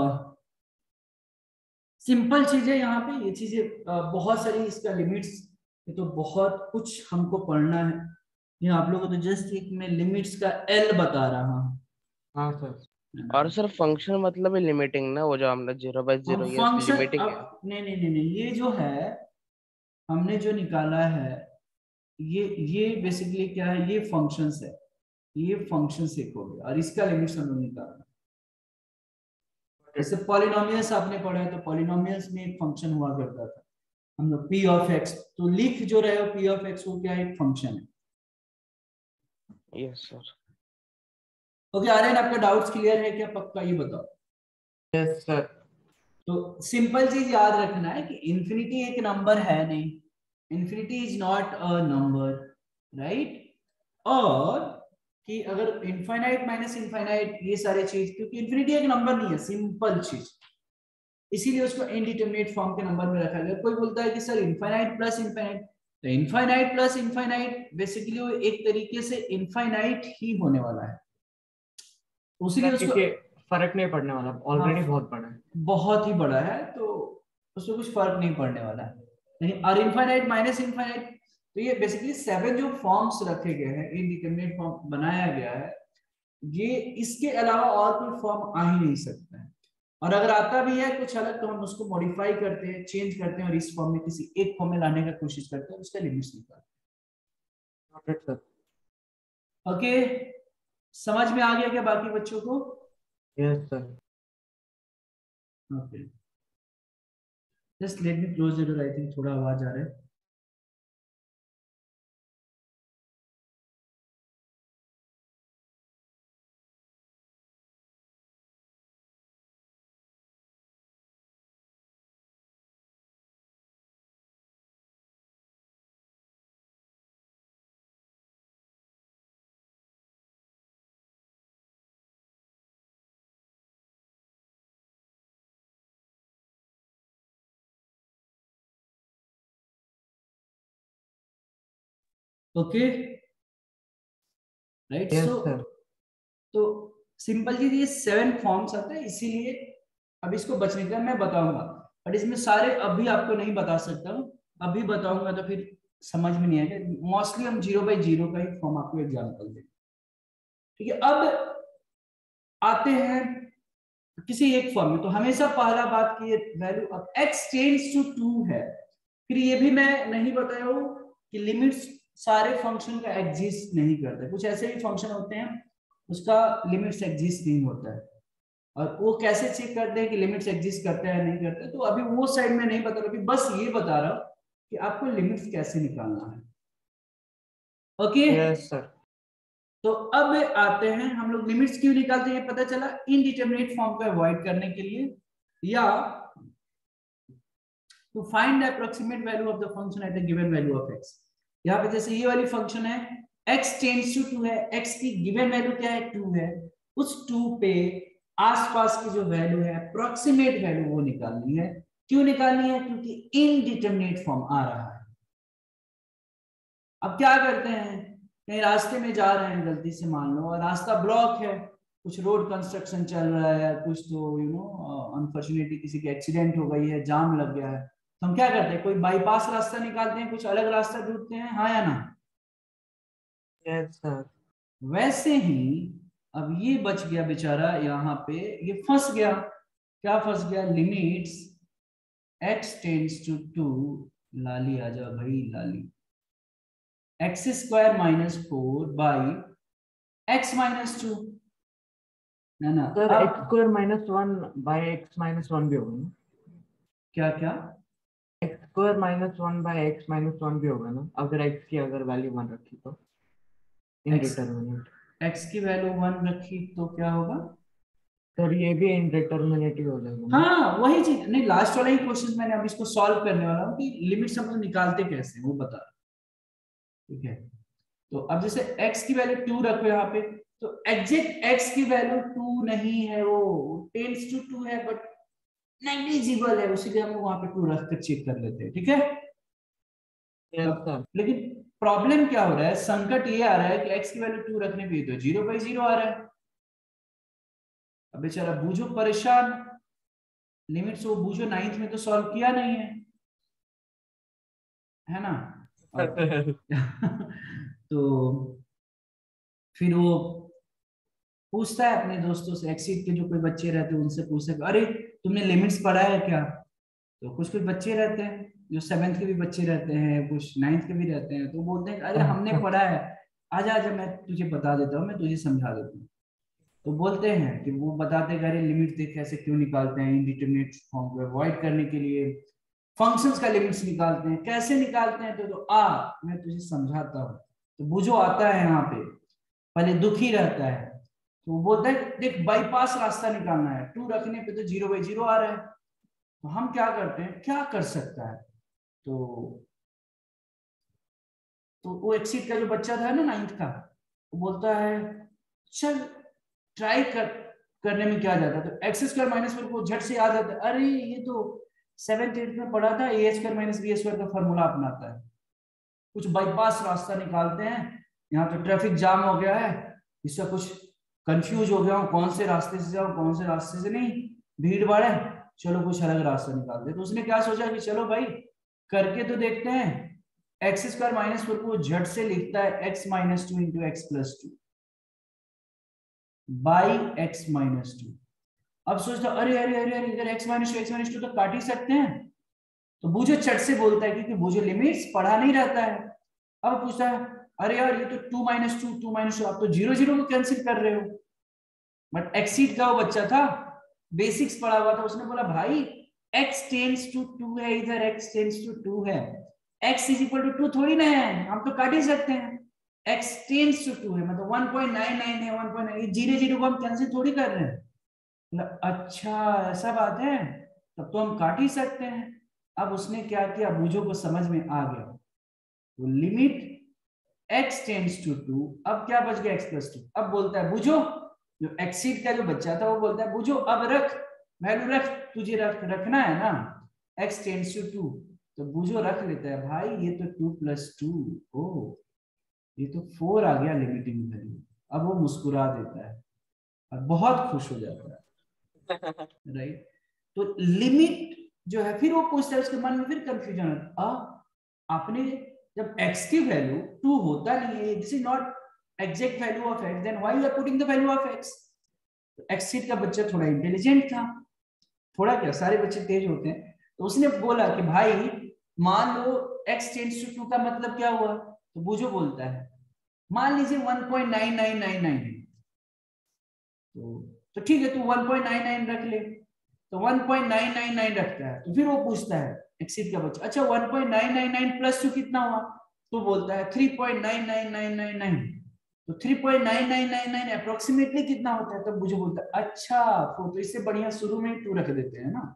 सिंपल चीजें यहाँ पे, ये चीजें अ, बहुत सारी, इसका लिमिट्स, ये तो बहुत कुछ हमको पढ़ना है, ये आप लोगों को तो जस्ट एक मैं लिमिट्स का एल बता रहा हूँ। हाँ सर। और सर फंक्शन मतलब है लिमिटिंग ना, वो जो हमने जीरो बाई हम जीरो, ये फंक्शन, लिमिटिंग है। अब नहीं नहीं नहीं नहीं, ये जो है हमने जो निकाला है, ये ये बेसिकली क्या है, ये फंक्शंस है, ये फंक्शंस एक हो गया, और इसका लिमिट्स हम लोग निकालना। जैसे पॉलिनोमियल्स आपने पढ़ा है, तो पॉलिनोमियल्स में एक फंक्शन हुआ करता था हम लोग, पी ऑफ एक्स, तो लिख जो रहे हो पी ऑफ एक्स, वो क्या है, एक फंक्शन है। Yes sir. ओके आर्यन, आपका डाउट्स क्लियर है क्या, पक्का ये बताओ? Yes sir. तो सिंपल चीज याद रखना है कि इंफिनिटी एक नंबर है नहीं, infinity is not a number, right. और कि अगर इनफाइनाइट माइनस इनफाइनाइट, ये सारे चीज, क्योंकि इंफिनिटी एक नंबर नहीं है, सिंपल चीज, इसीलिए उसको इनडिटरमिनेट फॉर्म के नंबर में रखा गया। कोई बोलता है कि सर इनफाइनाइट प्लस इनफाइनाइट, तो इनफाइनाइट प्लस इनफाइनाइट बेसिकली वो एक तरीके से इनफाइनाइट ही होने वाला है, उसीलिए उसको क्योंकि फर्क नहीं पड़ने वाला, ऑलरेडी हाँ, बहुत बड़ा है। बहुत ही बड़ा है, तो उसमें कुछ फर्क नहीं पड़ने वाला है। लेकिन और इनफाइनाइट माइनस इनफाइनाइट, तो ये बेसिकली सेवन जो फॉर्म्स रखे गए हैं, इनडिटरमिनेट फॉर्म बनाया गया है, ये इसके अलावा और कोई फॉर्म आ ही नहीं सकता है, और अगर आता भी है कुछ अलग, तो हम उसको मॉडिफाई करते हैं, चेंज करते हैं, और इस फॉर्म में किसी एक फॉर्म में लाने का कोशिश करते हैं, उसका लिमिट्स निकालते सर। हैं। ओके, समझ में आ गया क्या बाकी बच्चों को? Yes sir. Okay, just let me close the door, I think थोड़ा आवाज आ रहा है। Okay, right, yes so sir. तो सिंपल चीज, ये सेवन फॉर्म्स आते हैं, इसीलिए अब इसको बचने का मैं बताऊंगा, बट इसमें सारे अभी आपको नहीं बता सकता हूँ, अभी बताऊंगा तो फिर समझ में नहीं आएगा। मोस्टली हम जीरो बाई जीरो का ही फॉर्म आपको एग्जाम्पल देंगे। ठीक है, अब आते हैं किसी एक फॉर्म में। तो हमेशा पहला बात की वैल्यू अब x टेंड्स टू टू है। फिर ये भी मैं नहीं बताया हूं कि लिमिट्स सारे फंक्शन का एग्जिस्ट नहीं करते, कुछ ऐसे भी फंक्शन होते हैं उसका लिमिट्स एग्जिस्ट नहीं होता है, और वो कैसे चेक करते हैं कि लिमिट्स एग्जिस्ट करते हैं नहीं करते। तो अभी वो साइड में नहीं बता रहा, बस ये बता रहा हूं कि आपको लिमिट्स कैसे निकालना है। Okay yes sir. तो अब आते हैं हम लोग लिमिट्स क्यों निकालते हैं, पता चला इनडिटरमिनेट फॉर्म को अवॉइड करने के लिए, या to find the approximate value of the function at the given value of x। यहाँ पे जैसे ये वाली फंक्शन है x टेंड्स टू टू है, x की गिवन वैल्यू क्या है टू है, उस टू पे आसपास की जो वैल्यू है अप्रोक्सीमेट वैल्यू वो निकालनी है। क्यों निकालनी है, क्योंकि इनडिटरमिनेट फॉर्म आ रहा है। अब क्या करते हैं, कहीं रास्ते में जा रहे हैं गलती से मान लो और रास्ता ब्लॉक है, कुछ रोड कंस्ट्रक्शन चल रहा है, कुछ तो यू नो अनफॉर्चुनेटली किसी की एक्सीडेंट हो गई है, जाम लग गया है, तो हम क्या करते हैं, कोई बाईपास रास्ता निकालते हैं, कुछ अलग रास्ता ढूंढते हैं, हाँ या ना। Yes sir. वैसे ही अब ये बच गया बेचारा, यहाँ पे ये फंस गया। क्या फंस गया, limits x tends to two, Lali आ जाओ भाई Lali, x square minus four by x minus two, है ना। सर अब x square minus one by x minus one भी होगा ना। क्या क्या, x square minus one by x minus one भी होगा ना, अगर एक्स की अगर वैल्यू वन रखी तो इनडिटरमिनेट। x की वैल्यू वन रखी तो क्या होगा, सर ये भी इनडिटरमिनेट ही हो जाएगा ना? हाँ वही चीज नहीं, लास्ट वाला ही क्वेश्चन मैंने अब इसको सॉल्व करने वाला हूँ कि लिमिट्स हम लोग निकालते कैसे वो बता रहा, ठीक है। तो अब जैसे x की वैल्यू टू रखो यहाँ पे, तो एग्जैक्ट x की वैल्यू टू नहीं है, वो टेंड्स टू टू है बट नेग्लिजिबल है, उसीलिए हम लोग वहां पे टू रख कर चेक कर लेते हैं, ठीक है। यस अब सर। लेकिन प्रॉब्लम क्या हो रहा है, संकट ये आ रहा है कि x की वैल्यू टू रखने पे तो जीरो बाई जीरो आ रहा है। अब बेचारा बूझो परेशान, लिमिट्स वो बूझो नाइन्थ में तो सॉल्व किया नहीं है, है ना। तो फिर वो पूछता है अपने दोस्तों से, एक्सीड के जो कोई बच्चे रहते हैं उनसे पूछता है, अरे तुमने लिमिट्स पढ़ा है क्या। तो कुछ कुछ बच्चे रहते हैं जो सेवेंथ के भी बच्चे रहते हैं, कुछ नाइन्थ के भी रहते हैं, तो बोलते हैं अरे हमने पढ़ा है, आजा आजा मैं तुझे बता देता हूँ, मैं तुझे समझा देता हूँ। तो बोलते हैं कि वो बताते हैं, अरे लिमिट देख कैसे क्यों निकालते हैं, इनडिटरमिनेट फॉर्म को अवॉइड करने के लिए फंक्शंस का लिमिट्स निकालते हैं, कैसे निकालते हैं, तो, तो आ मैं तुझे समझाता हूँ। तो बुझो आता है यहाँ पे, पहले दुखी रहता है, तो बोलता है देख बाईपास रास्ता निकालना है, टू रखने पे तो जीरो बाई जीरो आ रहा है, तो हम क्या करते हैं, क्या कर सकता है। तो तो वो एक्सीड का जो बच्चा था ना नाइन्थ का, वो बोलता है चल ट्राई कर करने में क्या जाता है, तो एक्स स्क्वायर माइनस फोर को झट से याद आता है, अरे ये तो सेवेंथ एट्थ में पढ़ा था, A square minus B square का फॉर्मूला अपनाता है। कुछ बाईपास रास्ता निकालते हैं, यहाँ तो ट्रैफिक जाम हो गया है, इससे कुछ कंफ्यूज हो गया हूँ कौन से रास्ते से जाऊँ कौन से रास्ते से नहीं, भीड़ भाड़ है, चलो कुछ अलग रास्ता निकालते हैं। तो उसने क्या सोचा कि चलो भाई करके तो देखते हैं, एक्स स्क्वायर माइनस फोर को झट से लिखता है x minus two into x plus two by x minus two. अब सोचता अरे अरे अरे अरे इधर x minus two x minus two तो काट ही सकते हैं, तो बूझो चट से बोलता है क्योंकि बूझो लिमिट्स पढ़ा नहीं रहता है। अब पूछता है अरे यार ये तो two minus two two minus two, आप तो जीरो जीरो को कैंसिल कर रहे हो। बट एक्सीड का वो बच्चा था, बेसिक्स पढ़ा हुआ था, उसने बोला भाई x टेंड्स टू टू है, इधर x टेंड्स टू टू है, x is equal to two थोड़ी ना है, हम तो काट ही सकते हैं, x टेंड्स टू टू है मतलब वन पॉइंट नाइन नाइन है, one point nine, zero zero को हम कैंसिल थोड़ी कर रहे हैं। अच्छा ऐसा बात है, तब तो हम काट ही सकते हैं। अब उसने क्या किया, बूझो को समझ में आ गया, तो limit x tends to two, अब क्या बच गया x प्लस टू। अब बोलता है बूझो, जो एक्सीड का जो बच्चा था वो बोलता है बूझो अब रख वैल्यू रख, तुझे रख रखना है ना x टेंड्स टू टू, तो बूझो रख लेता है, भाई ये तो टू प्लस टू, ओ ये तो फोर आ गया लिमिटिंग वैल्यू। अब वो मुस्कुरा देता है और बहुत खुश हो जाता है, राइट। तो लिमिट जो है, फिर वो पूछता है, उसके मन में फिर कंफ्यूजन होता है, आपने जब x की वैल्यू टू होता नहीं है, this is not exact value of x, then why you are putting the value of x? एक्सिट का बच्चा थोड़ा इंटेलिजेंट था, थोड़ा क्या, सारे बच्चे तेज होते हैं, तो उसने बोला कि भाई मान लो x टेंड्स टू टू का मतलब क्या हुआ, तो बुझो बोलता है मान लीजिए one point nine nine nine nine है, तो तो ठीक है तू वन पॉइंट नाइन नाइन रख ले, तो one point nine nine nine रखता है, तो फिर वो पूछता है एक्सिट का बच्चा, अच्छा one point nine nine nine plus two कितना हुआ, तो बोलता है three point nine nine nine nine nine, तो three point nine nine nine nine approximately कितना होता है, तो मुझे बोलता है अच्छा तो इससे बढ़िया शुरू में टू रख देते हैं ना,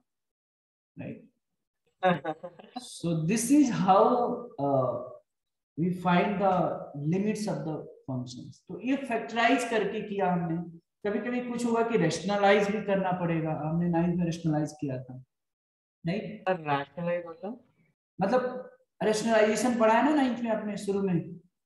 right. So this is how we find the limits of the functions. तो ये फैक्टराइज करके किया हमने, कभी कभी कुछ होगा कि रेशनलाइज भी करना पड़ेगा, हमने नाइन्थ में रेशनलाइज किया था, नहीं रैशनलाइज मतलब मतलब रेशनलाइजेशन पढ़ा है ना नाइन्थ में आपने शुरू में,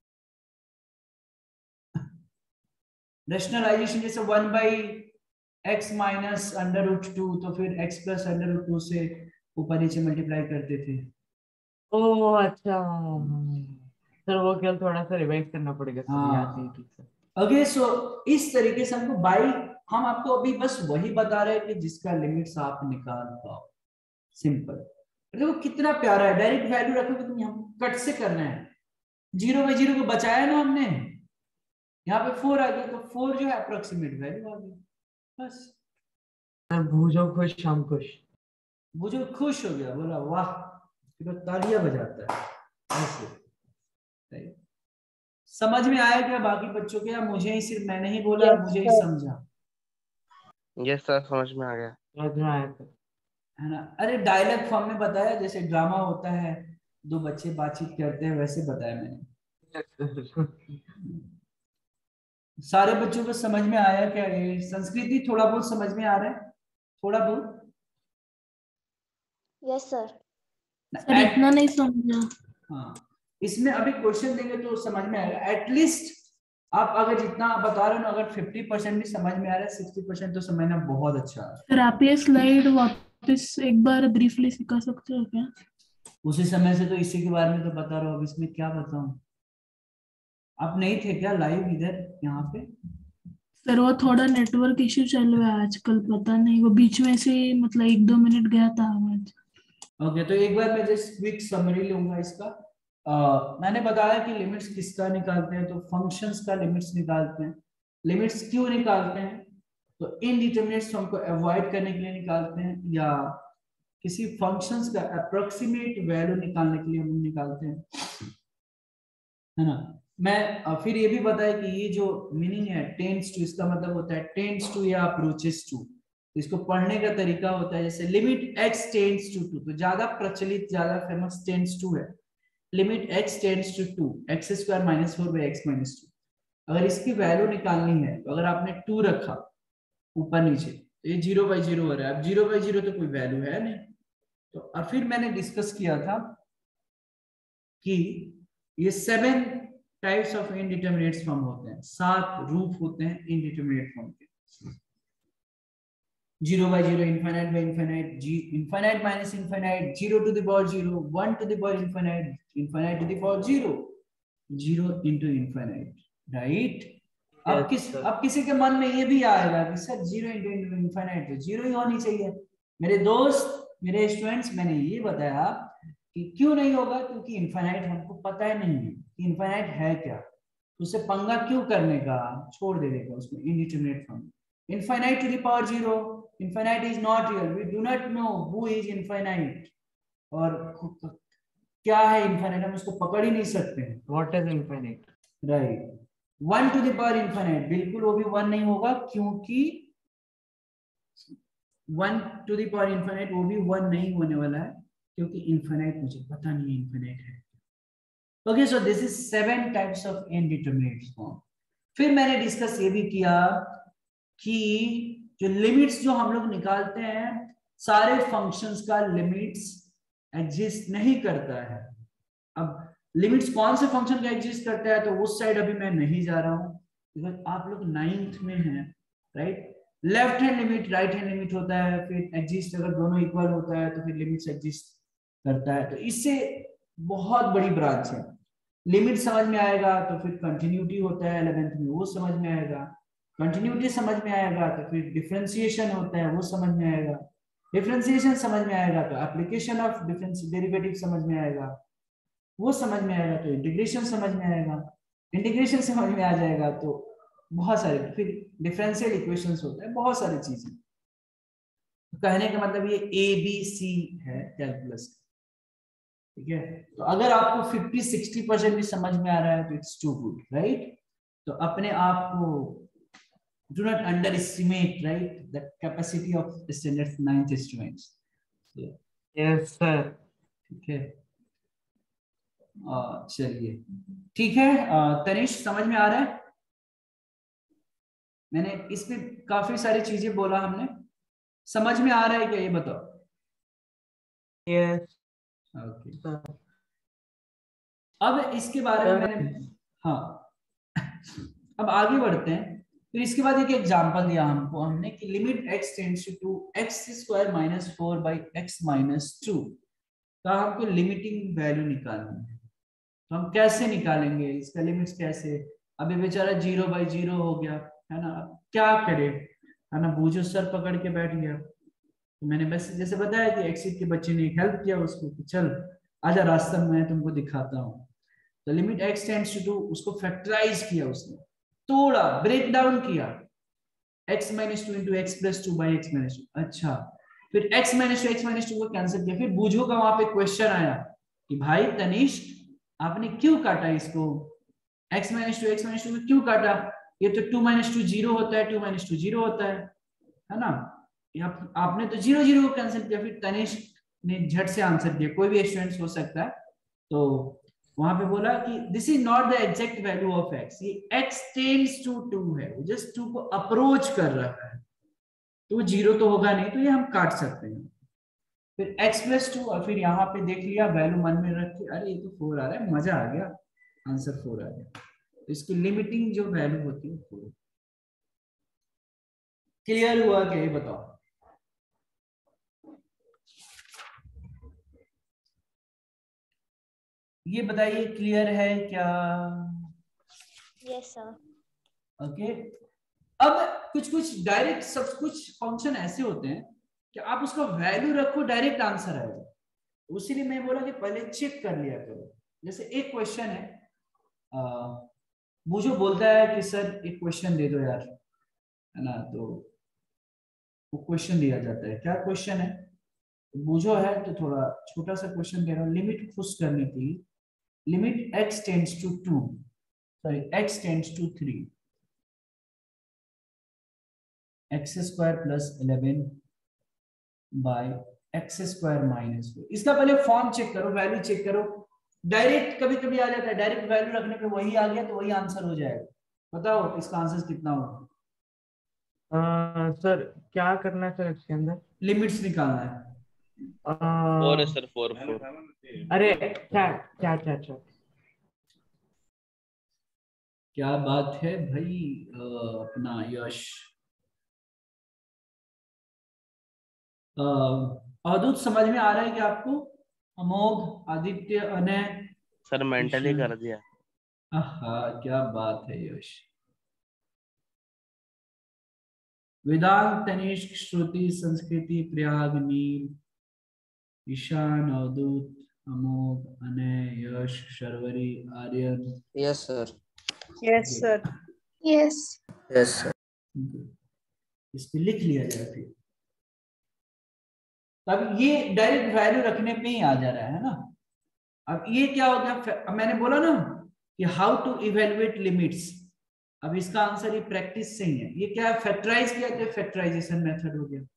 रेशनलाइजेशन जैसे one by x minus under root two, तो फिर x plus under root two से ऊपर नीचे मल्टीप्लाई करते थे। ओ अच्छा सर, वो केवल थोड़ा सा रिवाइज करना पड़ेगा सर, हाँ। याद नहीं ठीक से। ओके सो इस तरीके से हमको बाई, हम आपको अभी बस वही बता रहे हैं कि जिसका लिमिट्स आप निकाल पाओ, सिंपल। देखो कितना प्यारा है, डायरेक्ट वैल्यू रखोगे तुम, यहाँ कट से करना है, जीरो बाई जीरो को बचाया ना हमने, यहाँ पे फोर आ गया, तो फोर जो है अप्रोक्सीमेट वैल्यू आ गई, बस। सर भूजो खुश हम खुश, वो जो खुश हो गया, बोला वाह, फिर तालियां बजाता है ऐसे, right? समझ में आया क्या बाकी बच्चों के, या मुझे ही सिर्फ मैंने ही बोला, Yes, मुझे ही sir. समझा? यस सर समझ में आ गया। समझ में आया सर। है ना, अरे डायलॉग फॉर्म में बताया, जैसे ड्रामा होता है दो बच्चे बातचीत करते हैं वैसे बताया मैंने। सारे बच्चों को समझ में आया क्या? ये संस्कृति थोड़ा बहुत समझ में आ रहा है, थोड़ा बहुत। Yes sir. सर इतना नहीं समझा। हाँ, इसमें अभी क्वेश्चन देंगे तो समझ में आएगा। एटलीस्ट आप अगर जितना आप बता रहे हो ना, अगर फिफ्टी परसेंट भी समझ में आ रहा है, सिक्सटी परसेंट तो समझना बहुत अच्छा है। सर आप ये स्लाइड वापस एक बार ब्रीफली सिखा सकते हो क्या? उसी समय से तो इसी के बारे में तो बता रहा हूँ, अब इसमें क्या बताऊं? आप नहीं थे क्या लाइव इधर यहाँ पे? सर वो थोड़ा नेटवर्क इश्यू चल रहा है आजकल, पता नहीं, वो बीच में से मतलब एक दो मिनट गया था आवाज। ओके, तो एक बार मैं जस्ट क्विक समरी लूंगा इसका। uh, मैंने बताया कि लिमिट्स किसका निकालते हैं, तो फंक्शंस का लिमिट्स निकालते हैं। लिमिट्स क्यों निकालते हैं? तो इनडिटरमिनेट्स हमको अवॉइड करने के लिए निकालते हैं, या किसी फंक्शंस का अप्रोक्सीमेट वैल्यू निकालने के लिए हम निकालते हैं, है ना। मैं फिर ये भी बताया कि ये जो मीनिंग है टेंड्स टू, इसका मतलब होता है टेंड्स टू या अप्रोचेस टू। इसको पढ़ने का तरीका होता है, जैसे limit x tends to two, तो ज्यादा प्रचलित ज्यादा फेमस टेंड्स टू है। Limit x tends to two, x square minus four by x minus two. अगर इसकी वैल्यू निकालनी है तो अगर आपने टू रखा ऊपर नीचे, तो ये जीरो बाई जीरो हो रहा है। अब जीरो बाई जीरो तो कोई वैल्यू है नहीं। तो और फिर मैंने डिस्कस किया था कि ये seven types of indeterminate form होते हैं, सात रूप होते हैं इनडिटरमिनेट फॉर्म के। Zero by zero, infinite by infinite, जी infinite minus infinite, zero to the power zero, one to the power infinite, infinite to the power zero, zero into infinite, right. अब किस अब किसी के मन में ये भी आएगा कि सर जीरो इंटू इनफाइनाइट तो जीरो ही होनी चाहिए। मेरे दोस्त, मेरे स्टूडेंट्स, मैंने ये बताया कि क्यों नहीं होगा, क्योंकि इनफाइनाइट हमको पता ही नहीं है कि इनफाइनाइट है क्या, तो उसे पंगा क्यों करने का, छोड़ दे देगा उसमें indeterminate form. Infinite to the power zero, infinite is not real, we do not know who is infinite, और क्या है इनफाइनाइट हम उसको पकड़ ही नहीं सकते हैं। What is infinite, right. One to the power infinite, बिल्कुल वो भी वन नहीं होगा, क्योंकि one to the power infinite वो भी वन नहीं होने वाला है, क्योंकि इनफाइनाइट मुझे पता नहीं इनफाइनाइट है। Okay, so this is seven types of indeterminate form. फिर मैंने डिस्कस ये भी किया कि जो लिमिट्स जो हम लोग निकालते हैं, सारे फंक्शंस का लिमिट्स एग्जिस्ट नहीं करता है। अब लिमिट्स कौन से फंक्शन का एग्जिस्ट करता है, तो उस साइड अभी मैं नहीं जा रहा हूं, बिकॉज आप लोग नाइन्थ में हैं, right. Left hand limit, right hand limit होता है, फिर एग्जिस्ट अगर दोनों इक्वल होता है तो फिर लिमिट्स एग्जिस्ट करता है। तो इससे बहुत बड़ी ब्रांच है। लिमिट समझ में आएगा तो फिर कंटिन्यूटी होता है इलेवेंथ में, वो समझ में आएगा। कंटिन्यूटी समझ में आएगा तो फिर डिफरेंशिएशन होता है, वो समझ में आएगा। डिफरेंशिएशन समझ में आएगा तो एप्लीकेशन ऑफ डिफरेंस डेरिवेटिव समझ में आएगा, वो समझ में आएगा तो इंटीग्रेशन समझ में आएगा। इंटीग्रेशन समझ में आ जाएगा तो बहुत सारे, फिर डिफरेंशियल इक्वेशंस होते हैं, बहुत सारी चीजें। कहने का मतलब ये ए बी सी है कैलकुलस, ठीक है। तो अगर आपको फिफ्टी सिक्सटी परसेंट भी समझ में आ रहा है तो इट्स टू गुड, राइट। तो अपने आप को do not underestimate, right, the capacity of standard ninth students. Yes sir. ठीक है, चलिए ठीक है। तनिष समझ में आ रहा है? मैंने इस पे काफी सारी चीजें बोला, हमने समझ में आ रहा है क्या ये बताओ? Yes. Okay sir. अब इसके बारे में मैंने, हाँ अब आगे बढ़ते हैं। फिर इसके बाद एक एग्जांपल दिया हमको हमने कि limit x tends to x square minus four by x minus two का हमको लिमिटिंग वैल्यू निकालनी है। तो हम कैसे निकालेंगे इसका लिमिट्स कैसे? अभी बेचारा जीरो बाई जीरो हो गया है ना, अब क्या करे, है ना। बूझो सर पकड़ के बैठ गया। तो मैंने बस जैसे बताया कि एक्सिट के बच्चे ने हेल्प किया उसको कि चल आजा रास्ता में मैं तुमको दिखाता हूँ। तो लिमिट x टेंड्स टू उसको फैक्टराइज किया, उसने तोड़ा, ब्रेक डाउन किया, x minus two into x plus two by x minus two. अच्छा, फिर x minus two x minus two को कैंसिल किया। फिर बूझो का वहां पे क्वेश्चन आया कि भाई तनिष्क आपने क्यों काटा इसको, x minus two x minus two को क्यों काटा? ये तो टू माइनस टू जीरो होता है, टू माइनस टू जीरो होता है, है ना। आप, आपने तो जीरो जीरो को कैंसिल किया। फिर तनिष्क ने झट से आंसर दिया, कोई भी स्टूडेंट हो सकता है। तो वहां पे बोला कि this is not the exact value of x, ये x टेंड्स टू टू है, वो जस्ट टू को अप्रोच कर रहा है, तो जीरो तो होगा नहीं, तो ये हम काट सकते हैं। फिर x प्लस टू, और फिर यहाँ पे देख लिया वैल्यू मन में रख के, अरे ये तो फोर आ रहा है, मजा आ गया, आंसर फोर आ गया। तो इसकी लिमिटिंग जो वैल्यू होती है फोर। क्लियर हुआ क्या ये बताओ? ये बताइए क्लियर है क्या? Yes sir. ओके, अब कुछ कुछ डायरेक्ट सब कुछ फंक्शन ऐसे होते हैं कि आप उसका वैल्यू रखो डायरेक्ट आंसर आएगा, उसीलिए मैं बोला कि पहले चेक कर लिया करो। जैसे एक क्वेश्चन है, मुझे बोलता है कि सर एक क्वेश्चन दे दो यार, है ना। तो वो क्वेश्चन दिया जाता है, क्या क्वेश्चन है, बूझो है तो थोड़ा छोटा सा क्वेश्चन दे रहा हूँ लिमिट खुश करने के लिए। Limit x tends to two, sorry x tends to three, x square plus eleven by x square minus four. इसका पहले फॉर्म चेक करो, वैल्यू चेक करो। डायरेक्ट कभी कभी आ जाता है, डायरेक्ट वैल्यू रखने पे वही आ गया तो वही आंसर हो जाएगा। बताओ इसका आंसर कितना होगा? सर क्या करना है सर इसके अंदर? लिमिट्स निकालना है। फोर है uh, सर, फोर फोर। अरे क्या क्या क्या क्या क्या बात है भाई, आ, अपना यश अवधूत समझ में आ रहा है क्या आपको? अमोघ, आदित्य, अनय, सर मेंटली कर दिया। आहा क्या बात है यश। वेदांत, Tanishk, Shruti, Sanskriti, Prayag, Neel, Ishan, Avdhoot, Amogh, Anay, Yash, Sharvari, Aryan. Yes sir. Yes sir. Yes. Yes sir. इस पे लिख लिया जाए फिर। अब ये डायरेक्ट वैल्यू रखने पे ही आ जा रहा है ना। अब ये क्या हो गया, अब मैंने बोला ना कि हाउ टू इवेलुएट लिमिट्स। अब इसका आंसर ये प्रैक्टिस से ही है। ये क्या है, फैक्टराइज किया तो फैक्टराइजेशन मेथड हो गया।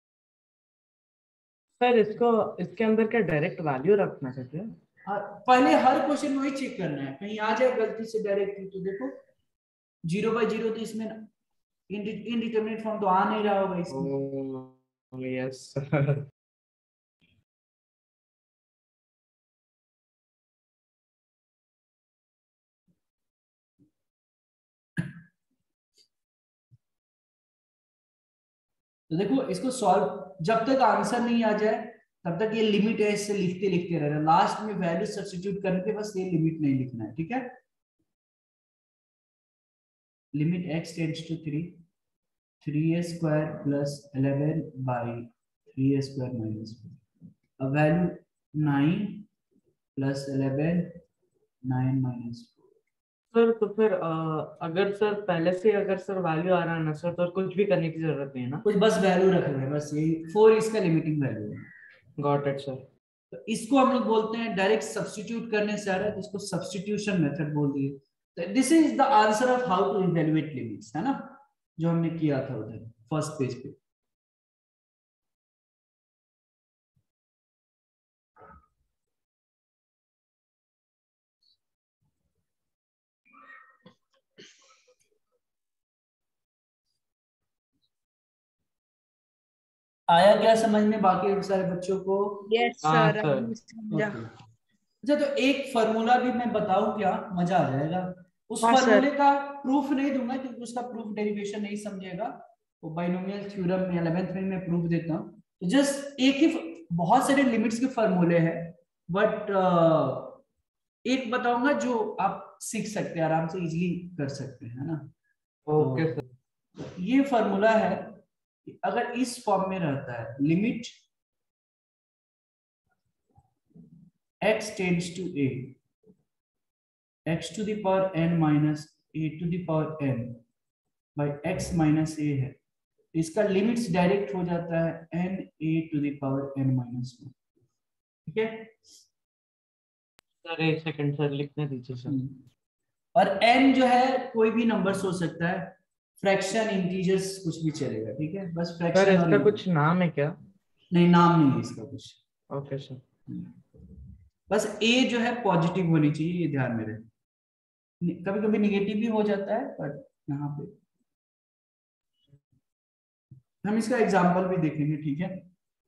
सर इसको इसके अंदर क्या डायरेक्ट वैल्यू रखना चाहिए? पहले हर क्वेश्चन में वही चेक करना है, कहीं आ जाए गलती से डायरेक्ट। तो देखो जीरो बाई जीरो तो इसमें इनडिटरमिनेट फॉर्म तो आ नहीं रहा होगा इसमें। Yes sir. तो देखो इसको सॉल्व, जब तक आंसर नहीं आ जाए तब तक ये लिमिट है, इससे लिखते लिखते रहना, लास्ट में वैल्यू सब्स्टिट्यूट करने पे बस ये लिमिट नहीं लिखना है, ठीक है। Limit x tends to three, three a square plus eleven by three a square minus four, अब value nine plus eleven, nine minus four. Sir तो फिर अ, अगर सर पहले से अगर सर वैल्यू आ रहा है ना सर, तो कुछ भी करने की जरूरत नहीं है ना? कुछ बस वैल्यू रख रहे हैं, बस यही फोर इसका लिमिटिंग वैल्यू है। Got it sir. तो इसको हम लोग बोलते हैं डायरेक्ट सब्स्टिट्यूट करने से आ रहा है, तो इसको सब्स्टिट्यूशन मेथड बोल दिए। तो this is the answer of how to evaluate limits, है ना, जो हमने किया था उधर फर्स्ट पेज पे। आया क्या समझ में बाकी सारे बच्चों को? यस हाँ सर, सर। अभी समझा। Okay. अच्छा, तो एक फॉर्मूला भी मैं बताऊं क्या, मजा आ जाएगा। उस हाँ, फॉर्मूले सर। का प्रूफ नहीं दूंगा क्योंकि उसका प्रूफ डेरिवेशन नहीं समझेगा, वो बाइनोमियल थ्योरम में इलेवेंथ में मैं प्रूफ देता हूँ। तो जस्ट एक ही, बहुत सारे लिमिट्स के फॉर्मूले हैं, बट एक बताऊंगा जो आप सीख सकते हैं, आराम से इजीली कर सकते हैं, है ना। ओके तो सर। ये फॉर्मूला है कि अगर इस फॉर्म में रहता है, limit x tends to a, x to the power n minus a to the power n by x minus a है, इसका लिमिट्स डायरेक्ट हो जाता है n a to the power n minus one, ठीक है। सर एक second sir, लिखने दीजिए सर। और n जो है कोई भी नंबर हो सकता है, फ्रैक्शन, इंटीजर्स, कुछ भी चलेगा, ठीक है, बस सर फ्रैक्शन। इसका कुछ नाम है क्या? नहीं, नाम नहीं है इसका कुछ। Okay sir. बस a जो है पॉजिटिव होनी चाहिए, ये ध्यान में रहे, कभी कभी निगेटिव भी हो जाता है, बट यहाँ पे हम इसका एग्जांपल भी देखेंगे, ठीक है।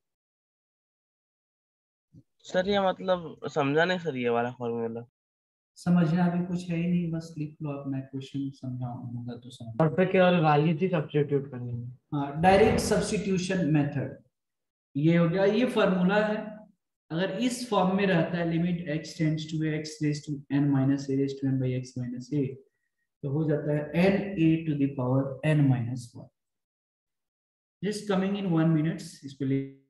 सर ये मतलब समझा नहीं सर, ये वाला फॉर्मूला। समझना भी कुछ है ही नहीं, बस लिख लो अपना क्वेश्चन, समझाऊंगा तो समझ। और फिर केवल वैल्यू ही सब्स्टिट्यूट करनी है। हाँ, डायरेक्ट सब्स्टिट्यूशन मेथड, ये हो गया, ये फॉर्मूला है। अगर इस फॉर्म में रहता है, limit x tends to x raise to n minus a raise to n by x minus a, तो हो जाता है n a to the power n minus one. Just coming in one minutes, इस पे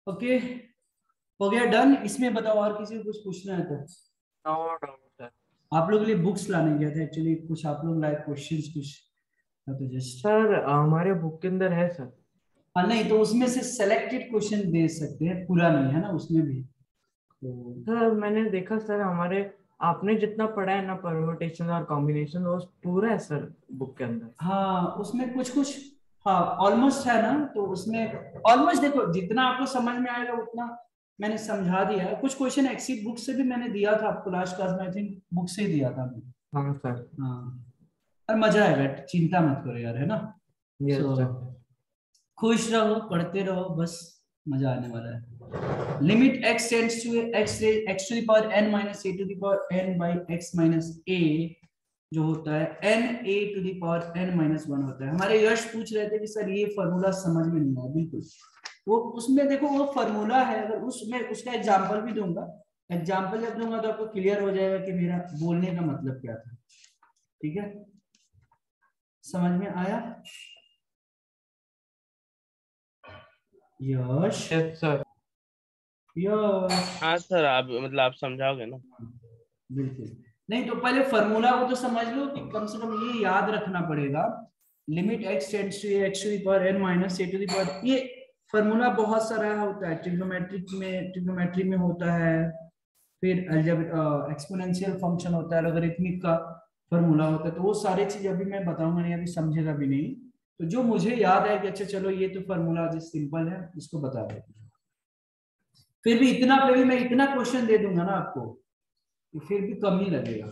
okay हो गया done. इसमें बताओ और किसी को कुछ पूछना है तो। No doubt sir. आप लोग के लिए बुक्स लाने गया था एक्चुअली, कुछ आप लोग लाए क्वेश्चंस कुछ, तो जस्ट सर हमारे बुक के अंदर है सर। हाँ नहीं तो उसमें से सेलेक्टेड क्वेश्चन दे सकते हैं, पूरा नहीं है ना उसमें भी तो। सर मैंने देखा सर हमारे आपने जितना पढ़ा है ना परम्यूटेशन और कॉम्बिनेशन वो पूरा है सर बुक के अंदर। हाँ उसमें कुछ कुछ हाँ ऑलमोस्ट है ना, तो उसमें ऑलमोस्ट देखो जितना आपको समझ में आएगा उतना मैंने समझा दिया है। कुछ क्वेश्चन एक्सीड बुक से भी मैंने दिया था आपको लास्ट क्लास में, आई थिंक बुक से ही दिया था मैंने। हाँ सर। हाँ और मजा आएगा, चिंता मत करो यार, है ना। Yes So, sir. खुश रहो, पढ़ते रहो, बस मजा आने वाला है। Limit x tends to x x to the power n minus a to the power n by x minus a जो होता है n a to the power n minus one होता है। हमारे यश पूछ रहे थे कि सर ये फॉर्मूला समझ में नहीं आया। बिल्कुल वो उसमें देखो वो फॉर्मूला है, अगर उसमें उसका एग्जांपल भी दूंगा, एग्जांपल जब दूंगा तो आपको क्लियर हो जाएगा कि मेरा बोलने का मतलब क्या था। ठीक है, समझ में आया यश? Yes sir. यश हाँ सर, आप मतलब आप समझाओगे ना। बिल्कुल। नहीं तो पहले फॉर्मूला को तो समझ लो कि कम से कम ये याद रखना पड़ेगा, limit x tends to x to the power n minus a to the power. ये फॉर्मूला बहुत सारा होता है, ट्रिग्नोमेट्रिक में ट्रिग्नोमेट्री में होता है, फिर अलजेब्रा एक्सपोनेंशियल फंक्शन होता है, लॉगरिथमिक का फॉर्मूला होता है। तो वो सारी चीज अभी मैं बताऊंगा नहीं, अभी समझेगा भी नहीं। तो जो मुझे याद है कि अच्छा चलो ये तो फॉर्मूला जो सिंपल है इसको बता दो, फिर भी इतना पे भी मैं इतना क्वेश्चन दे दूंगा ना आपको, फिर भी कम ही लगेगा।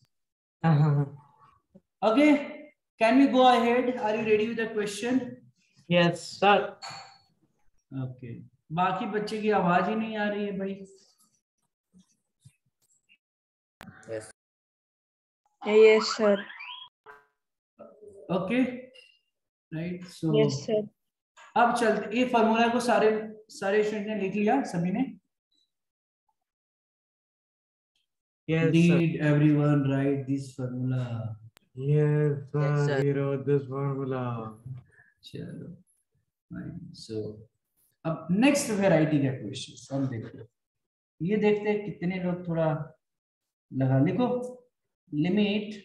Okay can we go ahead, are you ready with the question? Yes sir. Okay बाकी बच्चे की आवाज ही नहीं आ रही है भाई। Yes Yes, sir. Okay right so Yes, sir. अब चलते, ये फॉर्मूला को सारे सारे स्टूडेंट ने लिख लिया सभी ने? Yes sir. Did everyone write this formula? Yes Yes, sir sir. we wrote this formula. चलो fine. So अब नेक्स्ट वेराइटी का क्वेश्चन अब देखते हैं, ये देखते हैं कितने लोग थोड़ा लगा। लिखो limit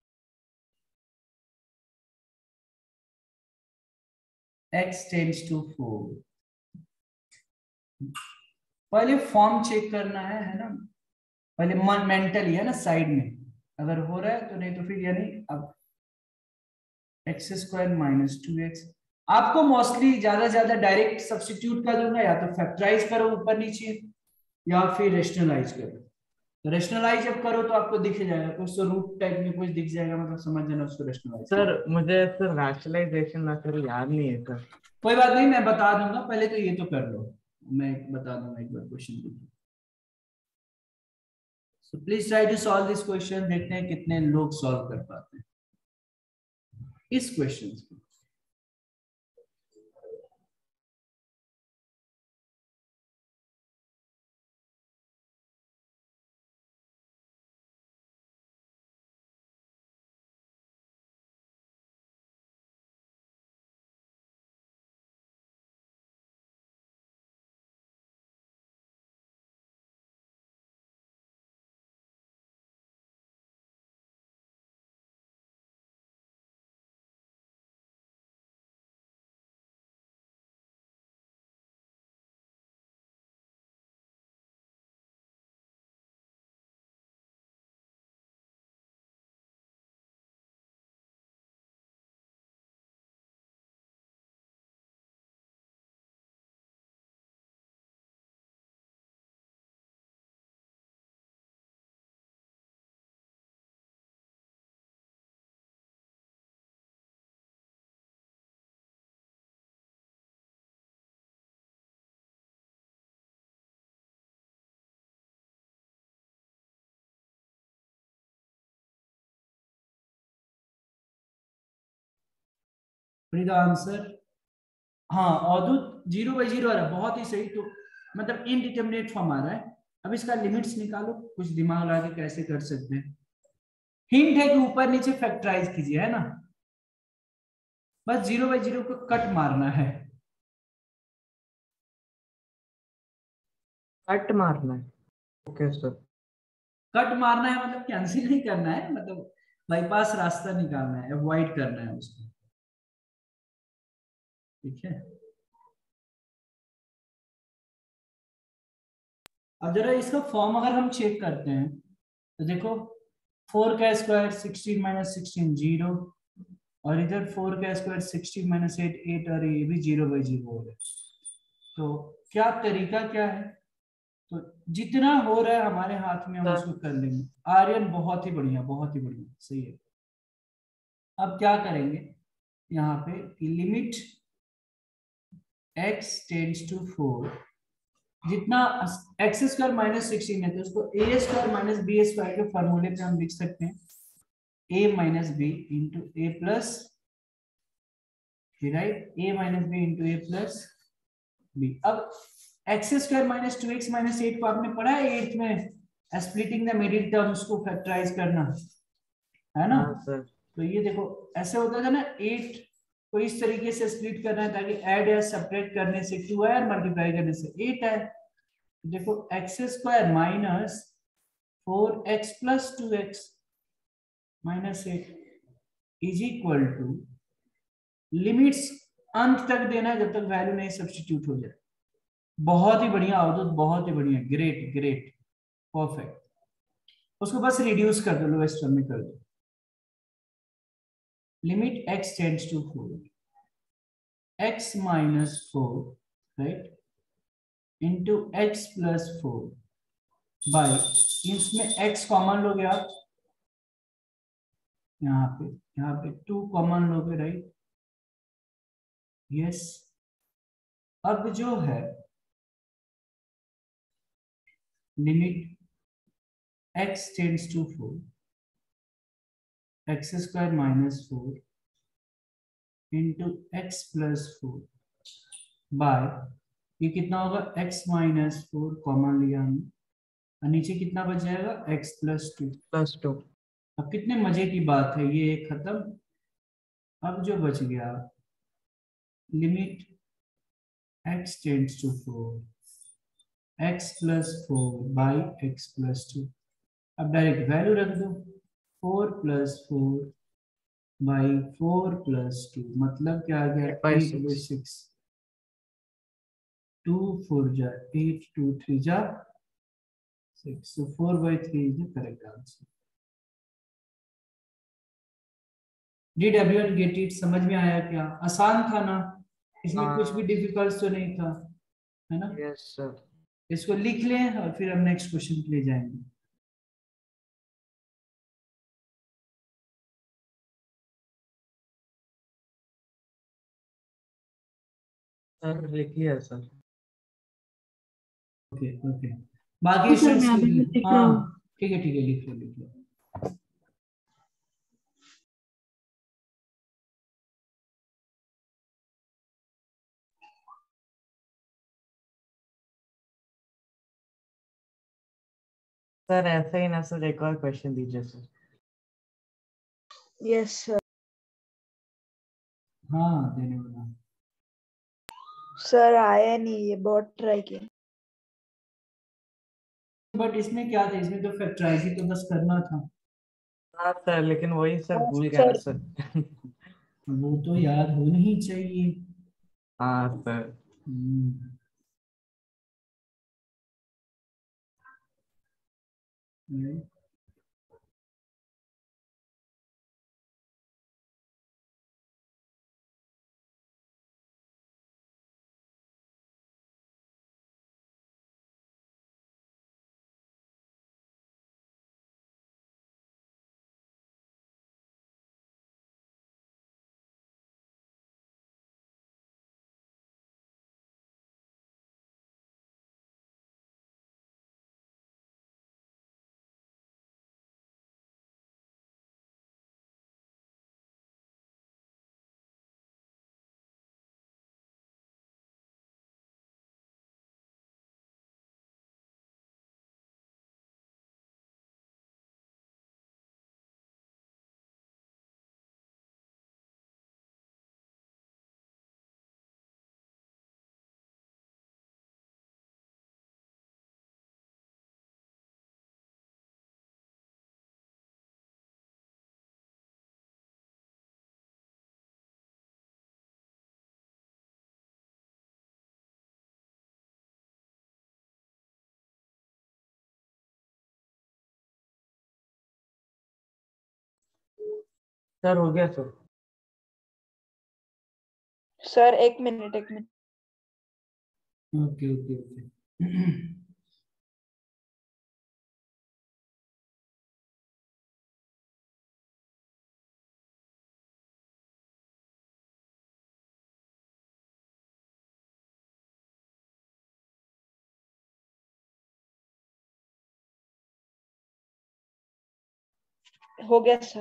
x tends to four. पहले फॉर्म चेक करना है है ना, पहले मन मेंटली है ना साइड में, अगर हो रहा है तो, नहीं तो फिर यानी अब x square minus two x. आपको मोस्टली ज्यादा ज्यादा डायरेक्ट सब्स्टिट्यूट कर दूंगा, या तो फैक्टराइज करो ऊपर नीचे या फिर रेशनलाइज करो। तो रेशनलाइज जब करो तो आपको दिख जाएगा कुछ, तो रूट टाइप में कुछ दिख जाएगा, मतलब समझ जाना उसको रेशनलाइज। सर मुझे सर रैशनलाइजेशन ना सर याद नहीं है सर। कोई बात नहीं, मैं बता दूंगा, पहले तो ये तो कर लो, मैं बता दूंगा एक बार question. So please try to solve this question, देखते हैं कितने लोग सॉल्व कर पाते हैं इस क्वेश्चन को। द आंसर हाँ अवधूत जीरो बाई जीरो आ रहा है, बहुत ही सही। तो मतलब इनडिटरमिनेट फॉर्म आ रहा है। अब इसका लिमिट्स निकालो, कुछ दिमाग लगा के कैसे कर सकते हैं। हिंट है कि ऊपर नीचे फैक्टराइज कीजिए, है ना, बस जीरो बाई जीरो को कट मारना है। कट मारना है। Okay sir. कट मारना है मतलब कैंसिल नहीं करना है, मतलब बाईपास रास्ता निकालना है, अवॉइड करना है उसको। ठीक है, अब जरा इसका फॉर्म अगर हम चेक करते हैं तो देखो, फोर का square sixteen minus sixteen zero, और इधर फोर का square sixteen minus eight eight, और ये भी जीरो बाई जीरो हो रहा है। तो क्या तरीका क्या है, तो जितना हो रहा है हमारे हाथ में हम उसको कर लेंगे। आर्यन बहुत ही बढ़िया, बहुत ही बढ़िया, सही है। अब क्या करेंगे यहाँ पे कि limit x tends to four, जितना एक्स स्क्वायर माइनस सिक्सटीन है तो उसको a square minus B square के फॉर्मूले पे हम लिख सकते हैं a minus b into a plus, right, a minus b into a plus b. अब x square minus two x minus eight को आपने पढ़ा है एट में, स्प्लिटिंग द मिडिल टर्म्स को फैक्टराइज करना, है ना। हाँ सर। तो ये देखो ऐसे होता था ना, एट को इस तरीके से स्प्लिट करना है ताकि ऐड या सब्ट्रैक्ट करने से टू आए और मल्टीप्लाई करने से एट आए। देखो x square minus four x plus two x minus eight is equal to, limits अंत तक देना है जब तक वैल्यू नहीं सब्स्टिट्यूट हो जाए। बहुत ही बढ़िया अवधूत, बहुत ही बढ़िया, ग्रेट ग्रेट, परफेक्ट। उसको बस रिड्यूस कर दो, लोएस्ट टर्म में कर दो। Limit x tends to four, x minus four, right, into x plus four by, इसमें x कॉमन लोगे आप, यहाँ पे यहाँ पे टू कॉमन लोगे, राइट, यस। अब जो है limit x tends to four, x square minus four into x plus four by, ये कितना होगा, x माइनस फोर कॉमन लिया हमने, और नीचे कितना बच जाएगा, x plus two plus two. अब कितने मजे की बात है, ये खत्म। अब जो बच गया limit x tends to four, x plus four by x plus two. अब डायरेक्ट वैल्यू रख दो, four plus four by four plus two, मतलब क्या आ गया, Eight by eight six. By six, two four जा एट, टू थ्री जा six, so four by three is the correct answer. Did everyone get it? समझ में आया क्या? आसान था ना, इसमें हाँ। कुछ भी डिफिकल्ट तो नहीं था, है ना। Yes sir. इसको लिख लें और फिर हम नेक्स्ट क्वेश्चन के लिए जाएंगे। सर लिख लिया सर। ओके ओके, बाकी सर मैं स्टूडेंट्स अभी भी लिख रहा हूँ। हाँ ठीक है ठीक है, लिख लो लिख लो। सर ऐसे ही ना सर, एक और क्वेश्चन दीजिए सर। Yes sir. हाँ देने वाला, सर आया नहीं, ये बहुत ट्राई किया। बट इसमें क्या था, इसमें तो फैक्टराइजिंग तो बस करना था। हाँ सर, लेकिन वही सर हाँ, भूल गया ना सर। सर। वो तो याद होनी ही चाहिए। हाँ सर। हम्म, right? सर हो गया सर। सर एक मिनट एक मिनट ओके ओके ओके। हो गया सर।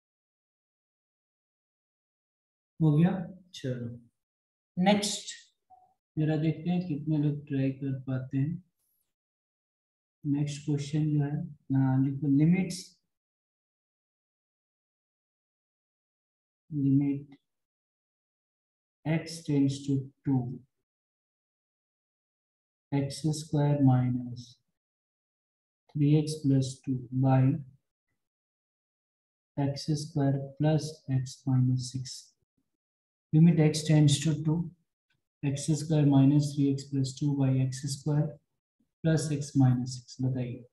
हो गया, चलो नेक्स्ट जरा देखते हैं कितने लोग ट्राई कर पाते हैं। नेक्स्ट क्वेश्चन जो है, हाँ, लिखो limits, limit x tends to two x square minus three x plus two by x square plus x minus six. Limit x tends to two x square minus three x plus two by x square plus x minus six, बताइए।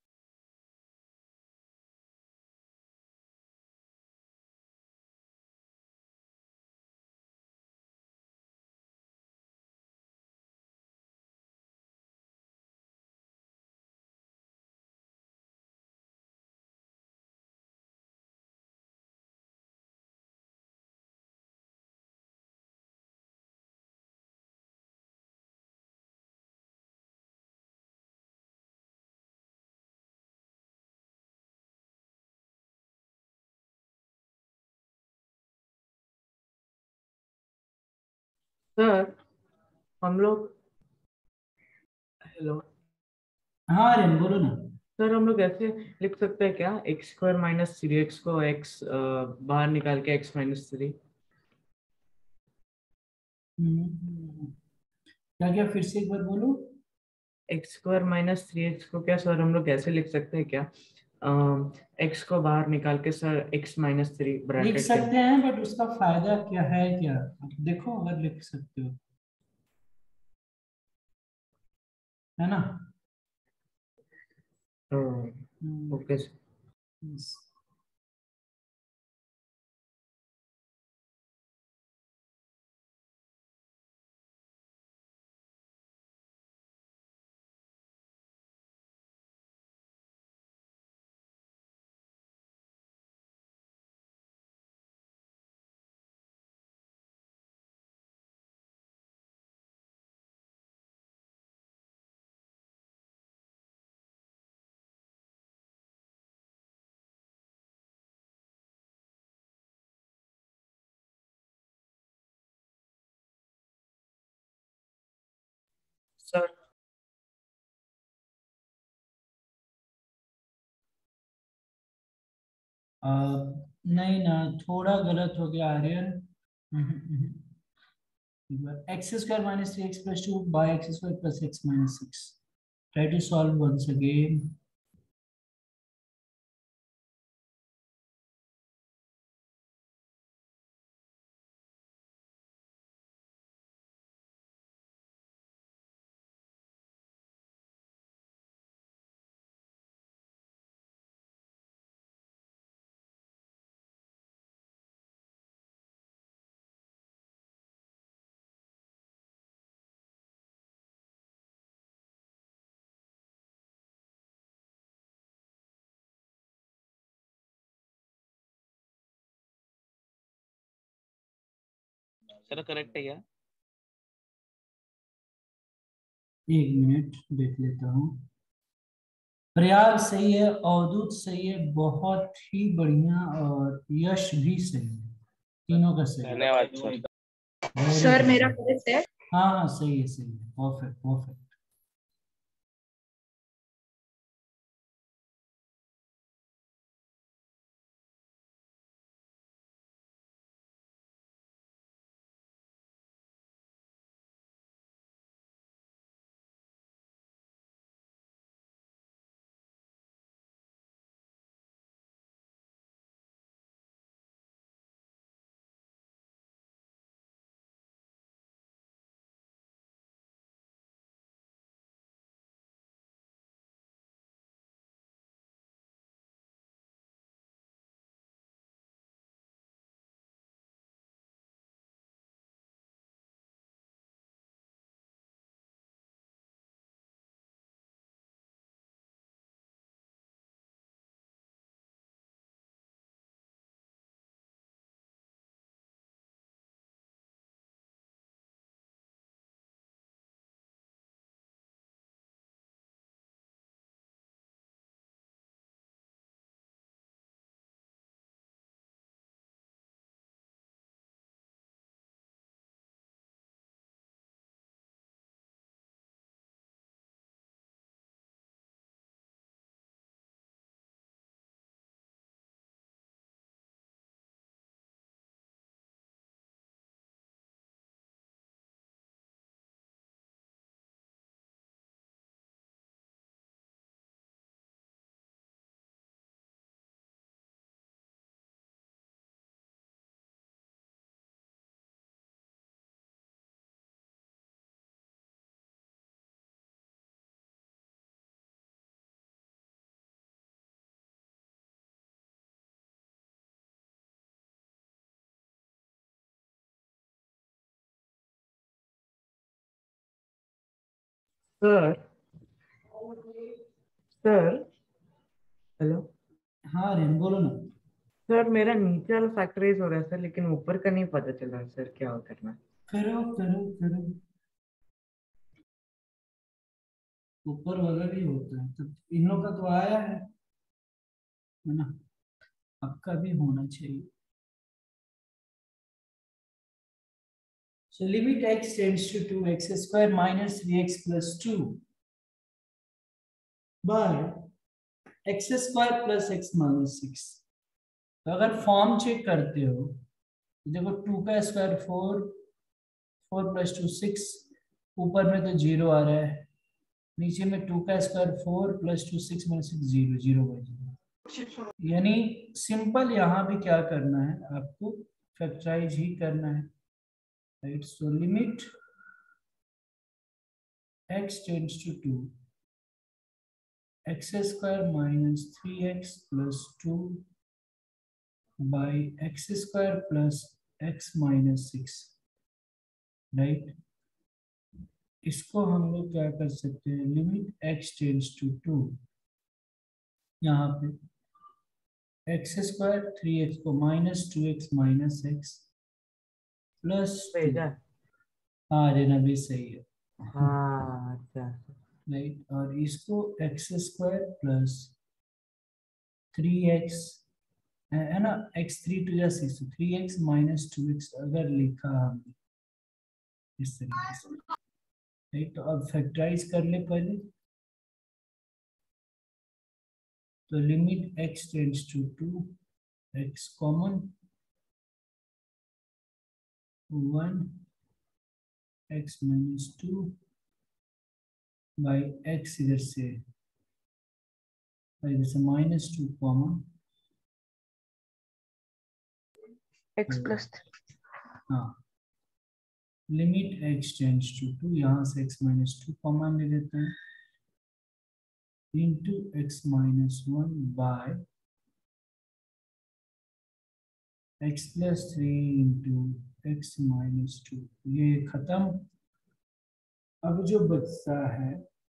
Sir हम लोग, hello हाँ आर्यन बोलो ना। Sir, हम लोग ऐसे लिख सकते हैं क्या, x square minus three x को एक्स बाहर निकाल के एक्स माइनस थ्री। क्या क्या फिर से एक बार बोलो। X square minus three x को क्या सर हम लोग ऐसे लिख सकते हैं क्या, एक्स को बाहर निकाल के सर एक्स माइनस थ्री लिख ब्रैकेट के। सकते हैं, बट उसका फायदा क्या है, क्या देखो, अगर लिख सकते हो, है ना। Okay sir. Yes. सर अ, नहीं ना, थोड़ा गलत हो गया Aryan. X square minus three x plus two by x square plus x minus six, try to solve once again. Sir correct है क्या? एक मिनट देख लेता हूँ। प्रयाग सही है, अवधूत सही है, बहुत ही बढ़िया, और यश भी सही है, तीनों का सही है। धन्यवाद सर। Very sir good. मेरा करेक्ट है। हाँ हाँ सही है सही है, perfect perfect. Sir sir hello हाँ रेन बोलो ना। सर, मेरा नीचे वाला फैक्टराइज हो रहा है सर, लेकिन ऊपर का नहीं पता चल रहा है सर, क्या हो करना है। करो करो करो, ऊपर वाला भी होता है तो इन लोग का तो आया है है ना, आपका भी होना चाहिए। So limit x tends to two x square minus three x plus two by x square plus x minus six। तो अगर फॉर्म चेक करते हो तो देखो टू का square four, four plus two six, ऊपर में तो जीरो आ रहा है, नीचे में टू का square four plus two six minus six zero, zero by zero. यानी सिंपल यहाँ भी क्या करना है आपको, फैक्टराइज ही करना है, right. So limit x tends to two, x square minus three x plus two by x square plus x minus six, right. इसको हम लोग क्या कर सकते हैं, limit x tends to two, यहाँ पे एक्स स्क्वायर थ्री एक्स को minus two x minus x plus two, भेजा हाँ रेना भी सही है, हाँ अच्छा राइट। और इसको x square plus three x है ना, एक्स थ्री टू या six, three x minus two x अगर लिखा हमने इस तरीके से, राइट। तो अब फैक्टराइज कर ले पहले, तो limit x tends to two, x common one, x minus two by x इधर से, इधर से minus two common, x plus three. हाँ limit x tends to two, यहाँ से x माइनस टू कॉमन ले लेते हैं, into x minus one by x plus three into x minus two, ये खत्म। अब जो बचता है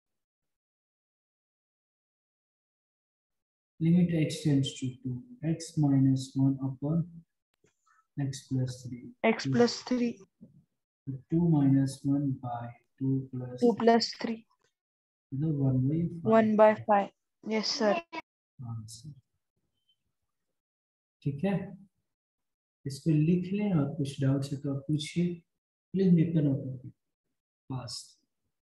limit x tends to two, x minus one upon x plus three, x plus three, two minus one by two plus two plus three, one by one by five. Yes sir। Answer, ठीक है। इसको लिख लें और कुछ doubt है तो आप पूछिए, प्लीज मेक नोट फास्ट।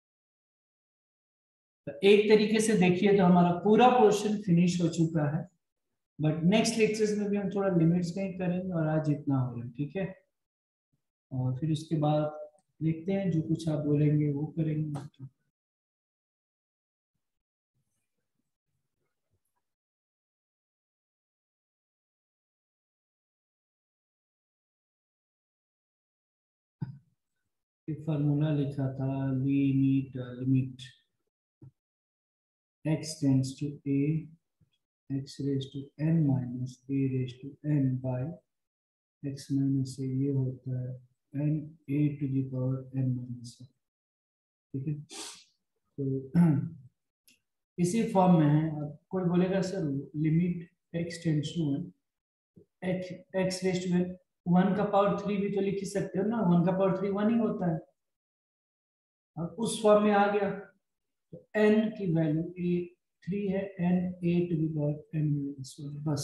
तो एक तरीके से देखिए तो हमारा पूरा पोर्शन फिनिश हो चुका है, बट नेक्स्ट लेक्चर्स में भी हम थोड़ा लिमिट्स कहीं करेंगे और आज इतना हो रहा है, ठीक है। और फिर उसके बाद देखते हैं जो कुछ आप बोलेंगे वो करेंगे। फॉर्मूला लिखा था, limit limit x tends to a, x raise to n minus a raise to n by x minus a, ये होता है n a to the power n minus one, ठीक है। तो इसी फॉर्म में है। अब कोई बोलेगा sir limit x tends to one, x x raise to n, one का पावर थ्री भी तो लिख ही सकते हो ना, वन का पावर थ्री वन ही होता है। अब उस फॉर्म में आ गया तो n की वैल्यू a थ्री है, n a to the power n minus one, बस।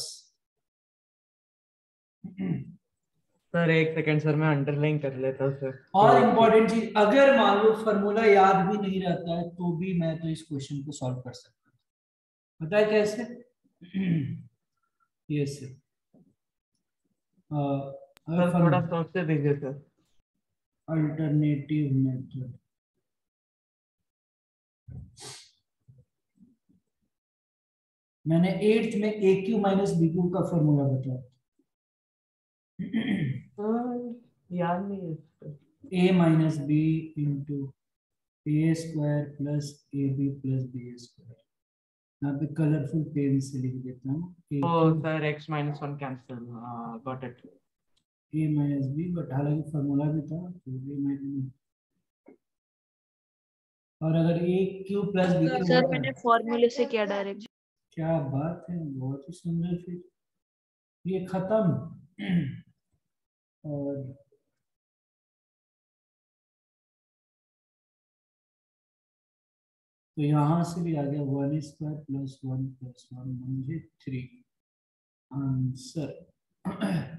सर एक सेकंड सर, मैं अंडरलाइन कर लेता हूँ सर। और इम्पोर्टेंट चीज, अगर मान लो फॉर्मूला याद भी नहीं रहता है तो भी मैं तो इस क्वेश्चन को सॉल्व कर सकता हूँ, पता है कैसे? ये से सर थोड़ा सोचते दीजिए सर। अल्टरनेटिव मेथड, मैंने एट्थ में a cube minus B cube का फॉर्मूला बताया, याद नहीं है। A minus b into A square plus A B plus B square, यहाँ पे कलरफुल पेन से लिख देता हूँ, ओ sir x minus one cancel, got it. A minus b, but हालांकि फॉर्मूला भी था तो ए माइनस और अगर a cube plus b cube sir होता मैंने है, फॉर्मूले से किया डायरेक्ट। क्या बात है, बहुत ही सुंदर। फिर ये खत्म। और तो यहाँ से भी आ गया one square plus one plus one मुझे थ्री आंसर।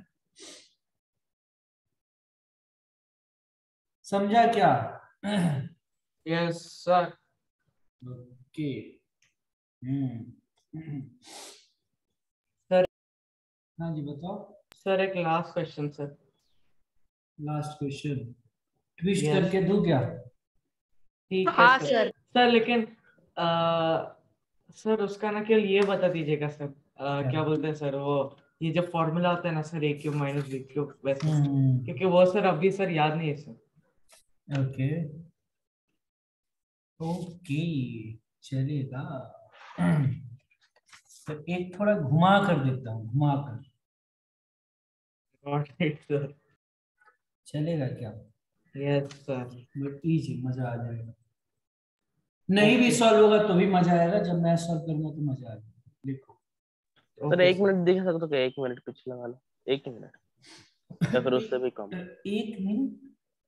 समझा क्या? Yes sir. Okay. Hmm. Sir हाँ जी बताओ। सर एक last question sir. Last question twist Yes. करके दूं क्या? ठीक है हाँ सर। सर। सर लेकिन आ, सर उसका ना केवल ये बता दीजिएगा सर, आ, क्या? क्या बोलते हैं सर वो, ये जो फॉर्मूला होता है ना sir, a cube minus b cube वैसे सर, हम्म, क्योंकि वो सर अभी सर याद नहीं है सर। ओके ओके चलेगा। तो एक थोड़ा घुमा कर देता हूँ, घुमा कर। Got it, sir. चलेगा क्या? Yes sir. बट इजी, मजा आ जाएगा। नहीं भी सॉल्व होगा तो भी मजा आएगा, जब मैं सॉल्व करूंगा तो मजा आएगा। देखो सर एक मिनट दिखा सकते हो क्या? एक मिनट कुछ लगा लो, एक ही मिनट या फिर उससे भी कम। एक मिनट।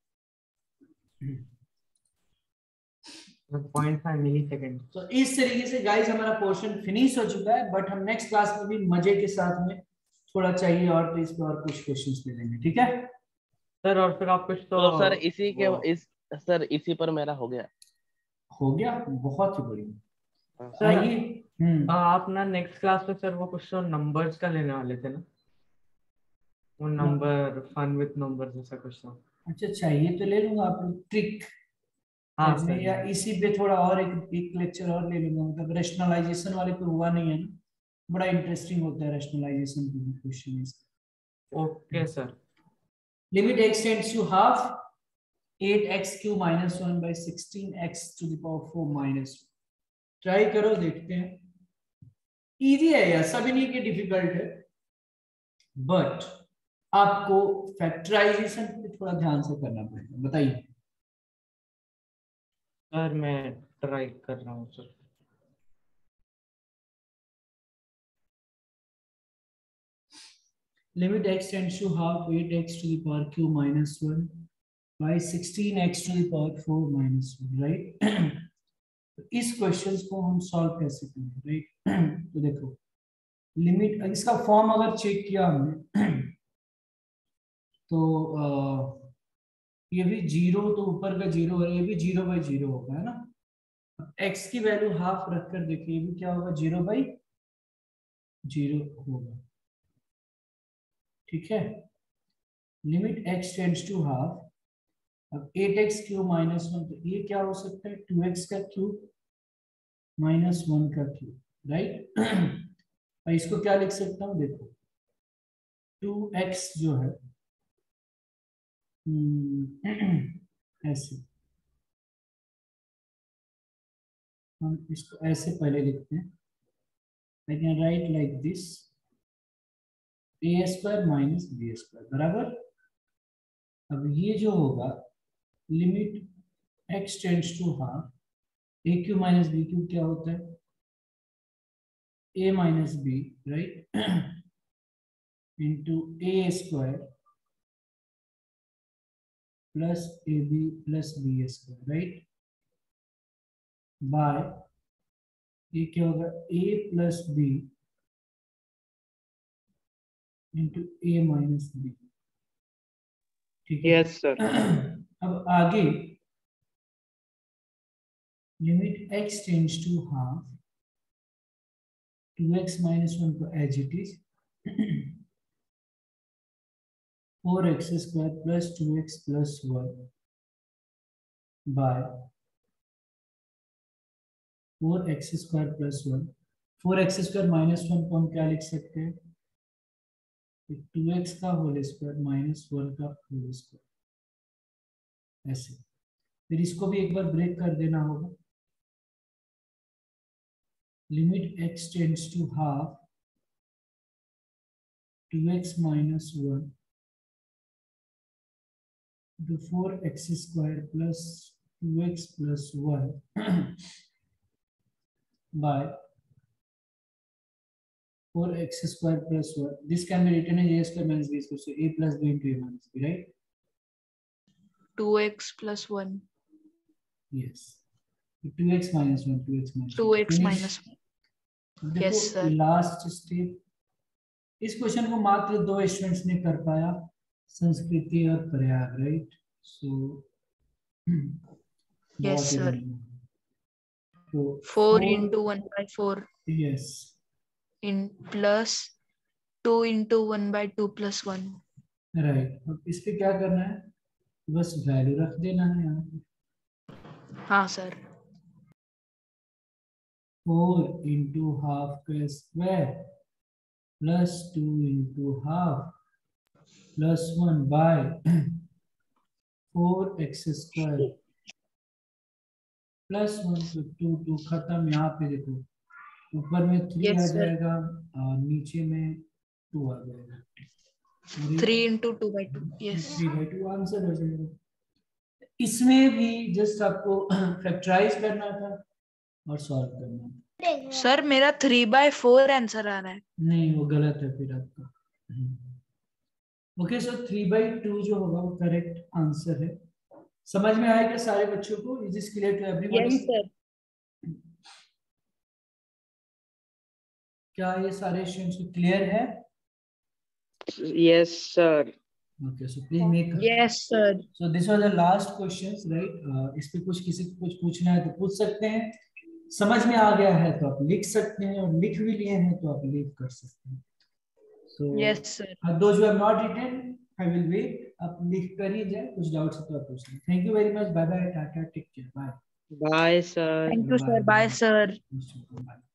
Point five millisecond. तो इस तरीके से गाइस हमारा पोर्शन फिनिश हो चुका है, बट हम नेक्स्ट क्लास में भी मजे के साथ में थोड़ा चाहिए और तो इस पे और कुछ क्वेश्चंस ले लेंगे, ठीक है सर? और फिर आप कुछ तो, तो सर इसी के वो- इस सर इसी पर मेरा हो गया। हो गया, बहुत ही बढ़िया। हाँ, सर आइए। हम्म आप ना नेक्स्ट क्लास में सर वो कुछ तो नंबर्स का लेने वाले थे ना, वो नंबर फन विथ नंबर जैसा कुछ तो। अच्छा चाहिए तो ले लूंगा, आप लोग ट्रिक हाँ में, सर। या इसी पे थोड़ा और एक एक लेक्चर और ले लूंगा। मतलब रेशनलाइजेशन वाले पे हुआ नहीं है ना, बड़ा इंटरेस्टिंग होता है रेशनलाइजेशन के question. Okay sir. Limit x tends to half eight x cube minus one by sixteen x to the power four minus one. Try करो, देखते हैं। इजी है यार, सभी नहीं कि डिफिकल्ट है, बट आपको फैक्टराइजेशन पे थोड़ा ध्यान से करना पड़ेगा। बताइए। सर मैं ट्राई कर रहा हूँ sir. Limit x tends to half eight x to the power cube minus one by sixteen x to the power four minus one, right. इस क्वेश्चन को हम सॉल्व कैसे करेंगे, राइट। तो देखो लिमिट, इसका फॉर्म अगर चेक किया हमने तो आ, ये भी जीरो, तो ऊपर का जीरो है, ये भी जीरो बाई जीरो होगा, है ना। एक्स की वैल्यू हाफ रखकर देखिए, ये भी क्या होगा, जीरो बाई जीरो होगा, ठीक है। Limit x tends to half, अब eight x cube minus one, तो ये क्या हो सकता है, टू एक्स का क्यूब माइनस वन का क्यूब, राइट। और इसको क्या लिख सकता हूँ, देखो टू एक्स जो है ऐसे, हम इसको ऐसे पहले लिखते हैं। I can write like this, a square minus B square बराबर। अब ये जो होगा limit x tends to half, A cube minus B cube क्या होता है, a minus B, right, into A square plus A B plus B square, right, by ये क्या होगा, a plus B into A minus B, ठीक है। Yes sir. अब आगे limit x tends to half, two x minus one को as it is, four x square plus two x plus one by four x square plus one. Four x square minus one को हम क्या लिख सकते हैं, two x का whole square minus one का whole square, ऐसे। फिर इसको भी एक बार ब्रेक कर देना होगा। Limit x tends to half, two x minus one, four x square plus two x plus one by four x square plus one. This can be written as a square minus b square. So a plus b into a minus b, right? two x plus one. Yes. two x minus one, two x minus two one. x Finish. minus one. देखो Yes, sir. Last step, इस question को मात्र दो students ने कर पाया, संस्कृति और Prayag, right? So Yes, sir. तो four into one by four yes in plus two into one by two plus one. Right. अब इस पे क्या करना है, बस वैल्यू रख देना है यहाँ पे। हाँ सर। फोर इंटू हाफ का square plus two into half plus one by four x square plus one, तो टू टू खत्म। यहाँ पे देखो ऊपर में थ्री Yes, आ sir. जाएगा और नीचे में टू आ जाएगा। three into two by two. Yes. Three by two answer हो जाएगा। इसमें भी जस्ट आपको फैक्टराइज करना था और सॉल्व करना था। सर मेरा three by four आंसर आ रहा है। नहीं, वो गलत है फिर आपका। Okay, so three by two जो होगा वो करेक्ट आंसर है। समझ में आएगा सारे बच्चों को? Is this clear to everybody? Yes, sir. क्या ये सारे स्टूडेंट्स को क्लियर है? Yes, sir. Okay, so please make Yes, sir. So this was the last questions, right? इस पे कुछ किसी को कुछ पूछना है तो पूछ सकते हैं। समझ में आ गया है तो आप लिख सकते हैं, और लिख भी लिए हैं तो आप लीव कर सकते हैं। So Yes, sir. Those who have not written, I will wait. आप लिख कर ही जाए, कुछ डाउट्स है तो आप पूछ लें। Thank you very much, bye bye, tata, take care, bye Bye, sir. Thank you, sir. Bye, sir. Bye.